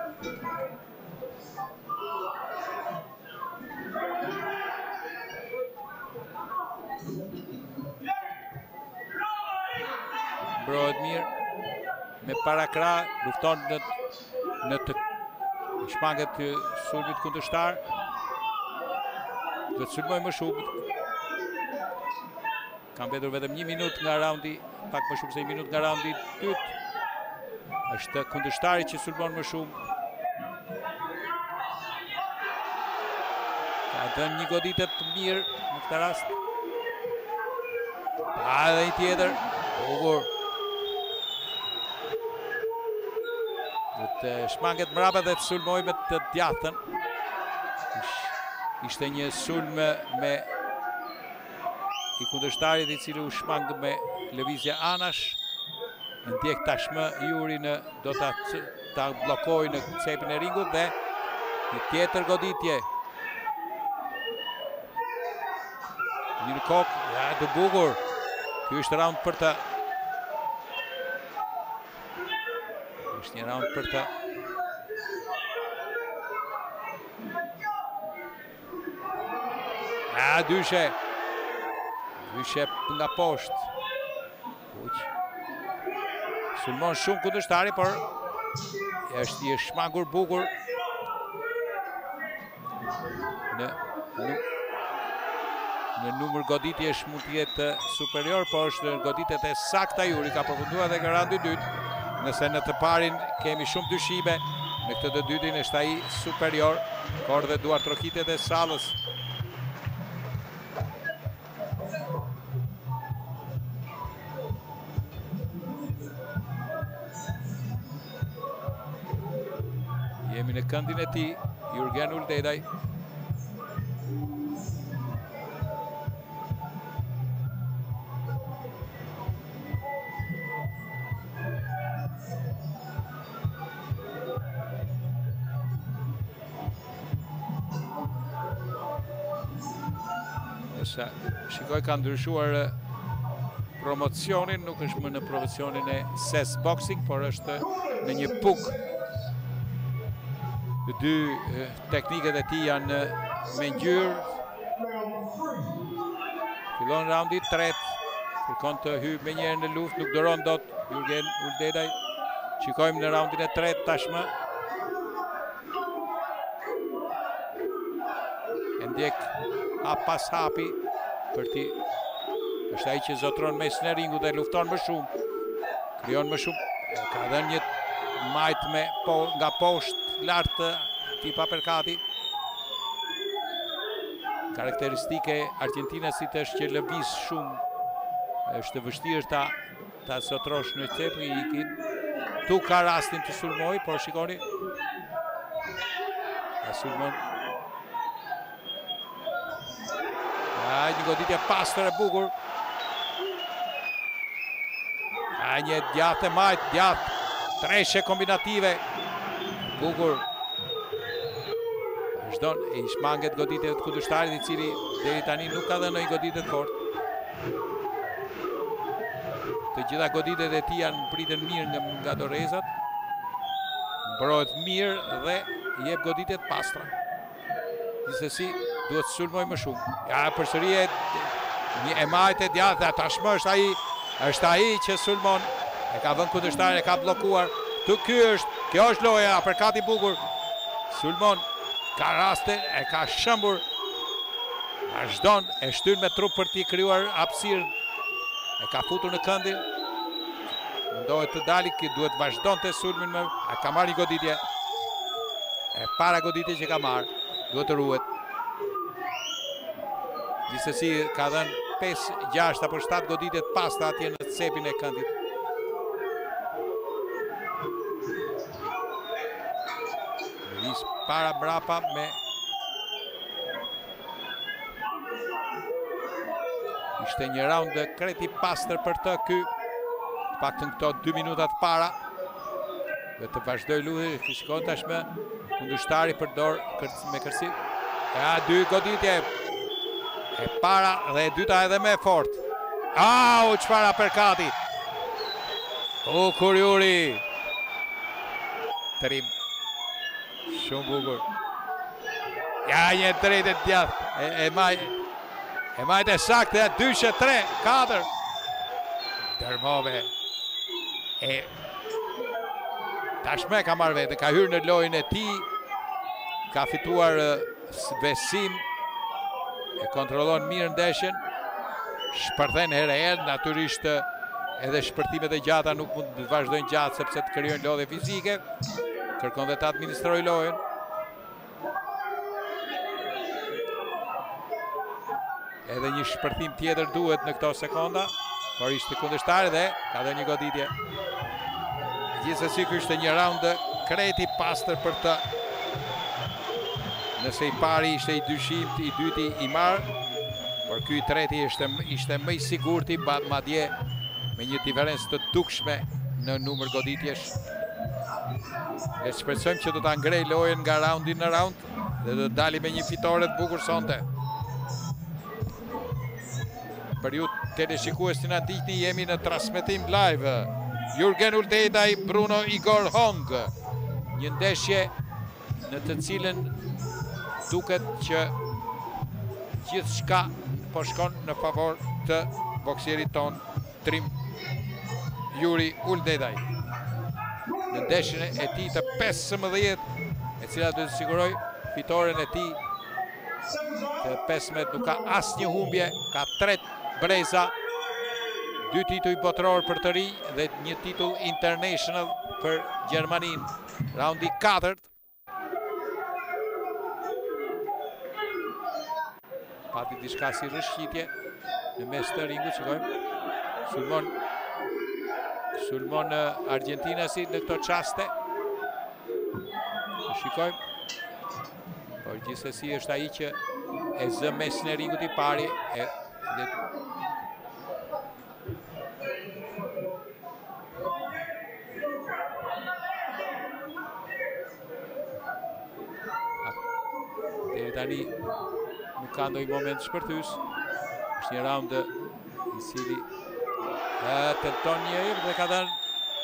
mbrohet mirë me parakra, lufton në në të shmanget të sulmit kundërshtar. Do të sulmoj më shumë. Kam mbetur vetëm një minutë nga raundi, pak më shumë se një minutë nga raundi i dytë. Është kundërshtari që sulmon më shumë. Ka dhënë një goditje të mirë në këtë rast. Pa edhe një tjetër. Bukur. Do të shmanget mbrapa dhe të sulmoj me të djathtën. Ishte një sulm me i kundërshtarit i cili u shmangë me lëvizje anash. Ndjek tashmë Juri në do ta ta bllokojë në cepin e ringut dhe një tjetër goditje. Një kokë, ja të bukur. Ky është raund për të. Është një raund për të. Ja, dyshe. Dyshe nga poshtë. Uq. Sulmon shumë kundërshtari, por është i shmangur bukur në në numër goditjesh mund të jetë superior, por është në goditjet e sakta. Juri ka përfunduar edhe raundi i dytë. Nëse në të parin kemi shumë dyshime, në këtë të dytin është ai superior, por dhe duar trokitet e Sallës. Jemi në këndin e tij, Jurgen Uldedaj. Shikoj ka ndryshuar promocionin, nuk është më në promocionin e S E S Boxing, por është në një puk. Dy tekniket e tij janë me ngjyrë. Fillon raundi i tretë, kërkon të hyjë me njëherë në luftë, nuk doron dot Jurgen Uldedaj. Shikojmë në raundin e tretë tashmë. E ndjek hap pas hapi për ti. Është ai që zotron mesin e ringut dhe lufton më shumë. Krijon më shumë. Ka dhënë një majt me po, nga poshtë lartë tipa Perkati. Karakteristike argjentinasit është që lëviz shumë. Është vështirë ta ta zotrosh në cep i ikit. Tu ka rastin të sulmoj, por shikoni. Ta sulmon. Ja, një goditje pastër e bukur. Ja, një djathtë e majt, djathtë. Treshe kombinative. Bukur. Vazhdon e i shmanget goditjet të kundërshtarit i cili deri tani nuk ka dhënë një goditje të fortë. Të gjitha goditjet e tij janë pritën mirë nga, nga dorezat. Mbrohet mirë dhe jep goditje të pastra. Gjithsesi duhet të sulmoj më shumë. Ja, përsëri e një e majt e djathtë, tashmë është ai, është ai që sulmon. E ka vënë kundërshtarin, e ka bllokuar. Tu ky është, kjo është loja, Perkati bukur. Sulmon, ka raste, e ka shëmbur. Vazhdon, e shtyn me trup për t'i krijuar hapësirë. E ka futur në këndin. Mundohet të dali, që duhet vazhdon të sulmin me. E ka marrë një goditje. E para goditje që ka marrë, duhet të ruhet. Gjithsesi ka dhënë pesë, gjashtë apo shtatë goditje të pasta atje në cepin e këndit. Lëviz para mbrapa me ishte një raund dhe kreti pastër për të ky. Paktën këto dy minutat para. Dhe të vazhdoj luhi, shikon tashmë kundërshtari përdor me kërcim. Ja, dy goditje. E para dhe e dyta edhe me fort. Au, çfarë Perkati. O, Kurjuri. Trim. Shumë bukur. Ja, një drejt e djathtë. E, e maj... E majt e saktë, dyshe, tre, katër. Dërmove. E tashme ka marrë vete, ka hyrë në lojën e tij, ka fituar besim, e kontrollon mirë ndeshjen, shpërthen herë e herë, natyrisht edhe shpërtimet e gjata nuk mund të vazhdojnë gjatë sepse të krijojnë lodhe fizike, kërkon dhe të administrojë lojën. Edhe një shpërtim tjetër duhet në këto sekonda, por ishte kundërshtari dhe ka dhe një goditje. Gjithsesi ky ishte një raund kreti pastër për të. Nëse i pari ishte i dyshim, i dyti i marrë, por ky i treti ishte ishte më i sigurti, madje me një diferencë të dukshme në numër goditjesh. Ne shpresojmë që do ta ngrej lojën nga raundi në raund dhe do të dali me një fitore të bukur sonte. Për ju teleshikues që na ndiqni, jemi në transmetim live. Jurgen Uldedaj, Bruno Igor Hong. Një ndeshje në të cilën duket që gjithçka po shkon në favor të boksierit ton Trim Juri Uldedaj. Në ndeshjen e tij të pesëmbëdhjetë, e cila do të siguroj fitoren e tij të pesëmbëdhjetë, nuk ka asnjë humbje, ka tre breza, dy tituj botëror për të rinj dhe një titull international për Gjermanin. Raundi katërt. Pati diçka si rëshqitje në mes të ringut, shikojmë. Sulmon Sulmon Argentinasi në këto qaste. Shikojmë. Por gjithsesi është ai që e zë mesin e ringut i pari e dhe deri tani nuk ka ndonjë moment shpërthys. Është një raund i cili tenton një herë dhe ka dhënë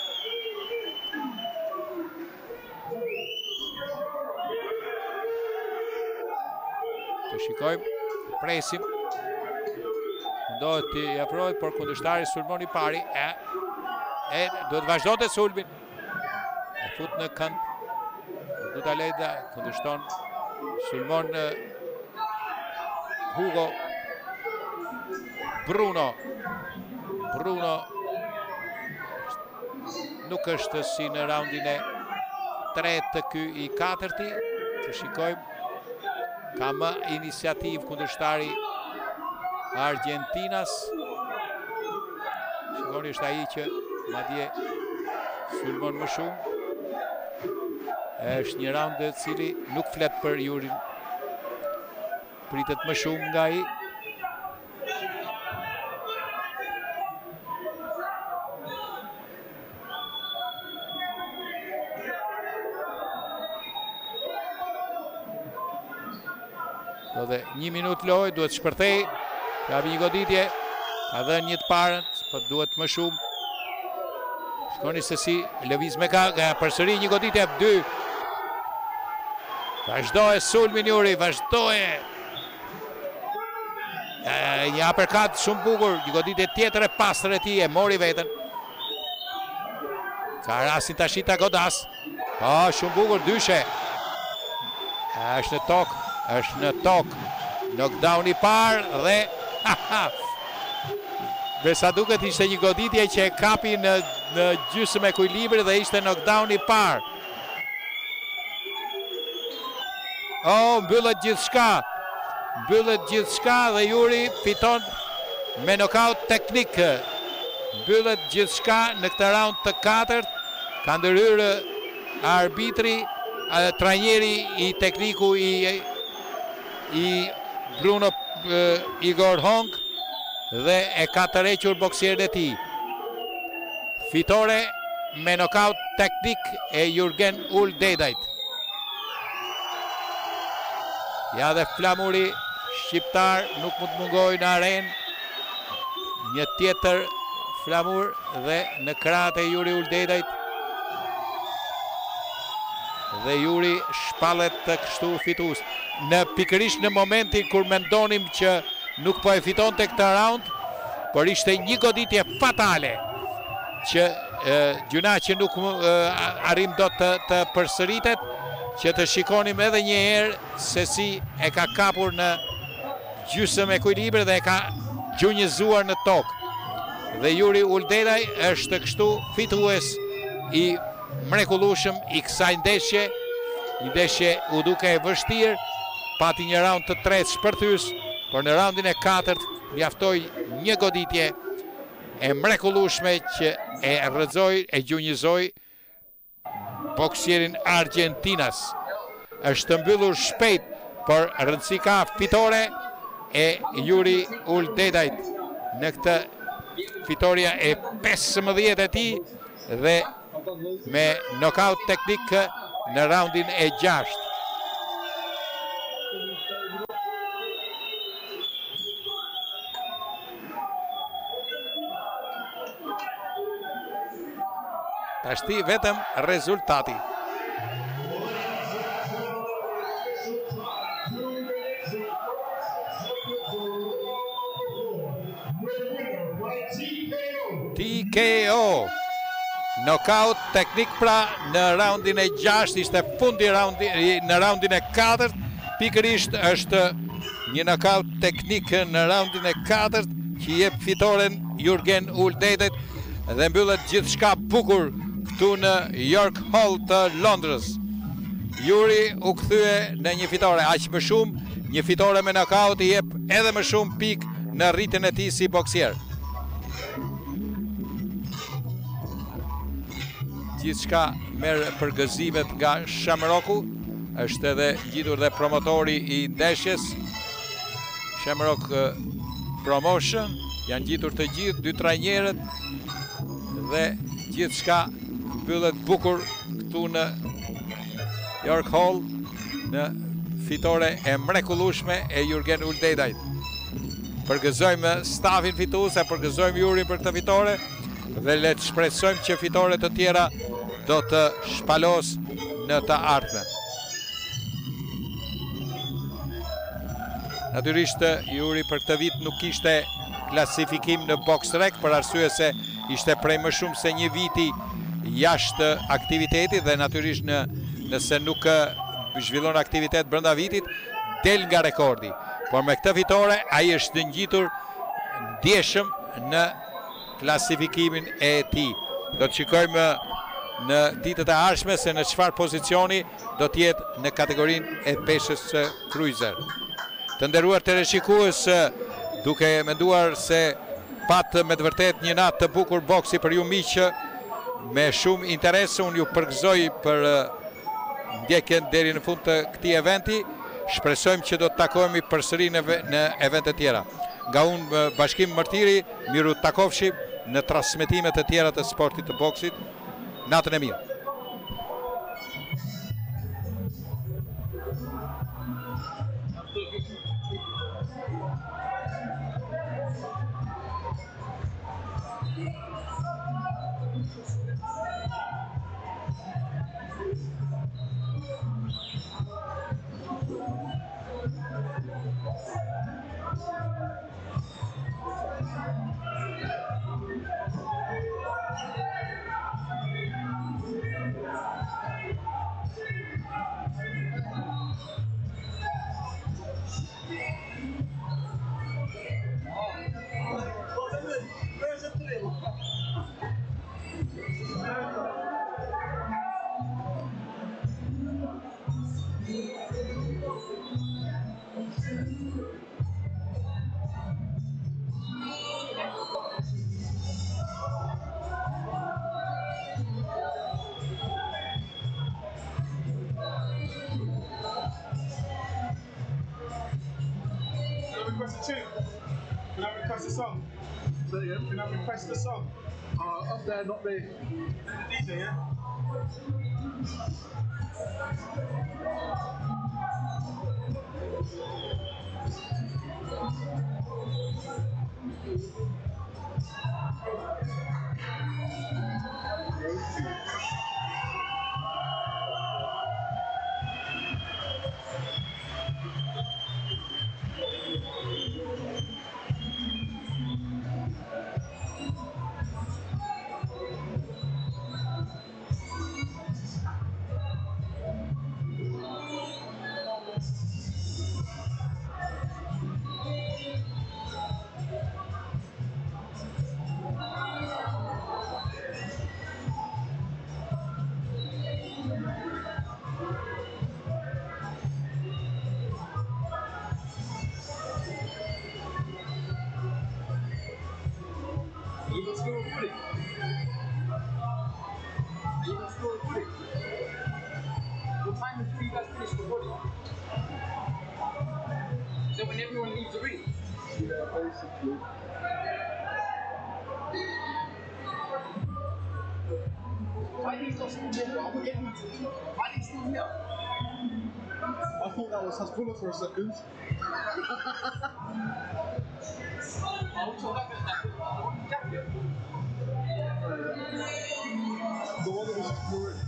të shikojmë, të presim. Mundohet të i afrohet, por kundërshtari sulmon i pari, e, e duhet vazhdo të sulmin. E fut në kënd, du të lejda, kundërshton, sulmon Hugo Bruno. Bruno nuk është si në raundin e tretë të ky i katërti, të shikojmë, ka më iniciativ kundërshtari Argentinas. Shikoni, është ai që madje sulmon më shumë. Është një raund i cili nuk flet për Jurin. Pritet më shumë nga ai. Do dhe një minut loj, duhet shpërthej, ka një goditje, ka dhe një të parën, po duhet më shumë. Shkoni se si lëviz me ka, ka përsëri një goditje, dy. Vazhdoje sulmin Juri, vazhdoje. Një uppercut shumë bukur, një goditje tjetër e pastër e ti, e mori vetën. Ka rasin të ashita godas. Po, shumë bukur, dyshe. është në tokë. është në tokë, knockdown i parë dhe besa duket ishte një goditje që e kapi në, në gjysmë ekuilibri dhe ishte knockdown i parë. Oh, mbyllet gjithçka, mbyllet gjithçka dhe Juri fiton me knockout teknik. Mbyllet gjithçka në këtë round të katërt, ka ndërhyrë arbitri, trajneri i tekniku i i Bruno uh, Igor Hong dhe e ka tërhequr boksierin e tij. Fitore me knockout teknik e Jurgen Uldedajt. Ja dhe flamuri shqiptar nuk mund të mungojë në arenë. Një tjetër flamur dhe në krahët e Juri Uldedajt. Dhe Juri shpallet të kështu fitues. Në pikërisht në momentin kur mendonim që nuk po e fitonte këtë round, por ishte një goditje fatale që gjuna që nuk arrim do të, të përsëritet, që të shikonim edhe një herë se si e ka kapur në gjysmë ekuilibër dhe e ka gjunjëzuar në tokë. Dhe Juri Uldedaj është kështu fitues i mrekullueshëm i kësaj ndeshje, një ndeshje u duke e vështirë, pati një raund të tretë shpërthys, por në raundin e katërt mjaftoi një goditje e mrekullueshme që e rrëzoi, e gjunjëzoi boksierin Argentinas. Është mbyllur shpejt, por rëndësi ka fitore e Juri Uldedajt në këtë fitoria e pesëmbëdhjetë e tij dhe me knockout teknik në raundin e gjashtë. Tashti vetëm rezultati. T K O. Knockout teknik pra në raundin e gjashtë, ishte fundi raundi, në raundin e katërt, pikërisht është një knockout teknik në raundin e katërt që jep fitoren Jurgen Uldedajt dhe mbyllet gjithçka bukur këtu në York Hall të Londrës. Juri u kthye në një fitore aq më shumë, një fitore me knockout i jep edhe më shumë pikë në rritjen e tij si boksier. Gjithçka merr përgëzimet nga Shamroku, është edhe ngjitur dhe promotori i ndeshjes, Shamrock Promotion, janë ngjitur të gjithë dy trajnerët dhe gjithçka mbyllet bukur këtu në York Hall në fitore e mrekullueshme e Jurgen Uldedajt. Përgëzojmë stafin fitues, përgëzojmë Jurin për këtë fitore dhe le të shpresojmë që fitore të tjera do të shpalos në të ardhmen. Natyrisht Juri për këtë vit nuk kishte klasifikim në BoxRec për arsye se ishte prej më shumë se një viti jashtë aktivitetit dhe natyrisht në, nëse nuk zhvillon aktivitet brenda vitit, del nga rekordi. Por me këtë fitore ai është ngjitur ndjeshëm në klasifikimin e tij. Do të shikojmë në ditët e ardhshme se në çfarë pozicioni do të jetë në kategorinë e peshës cruiser. Të nderuar teleshikues, duke menduar se pat me të vërtet një natë të bukur boksi për ju miqë, me shumë interes unë ju përgëzoj për ndjekjen deri në fund të këtij eventi. Shpresojmë që do të takohemi përsëri në, në evente tjera. Nga unë Bashkim Mërtiri, miru të takofshim në transmetimet e tjera të sportit të boksit. Natën e mirë. Can I request a song? Can I request a song? Uh, up there, not me. The D J, yeah? score a footy? Are you gonna score a footy? What time do you guys finish the footy? Is that when everyone leaves the ring? Yeah, basically. Why are these not still here? I want everyone to leave. Why are they still here? I thought that was Hasbulla for a second. Oh, what's your jacket? Jacket? The one that was exploring.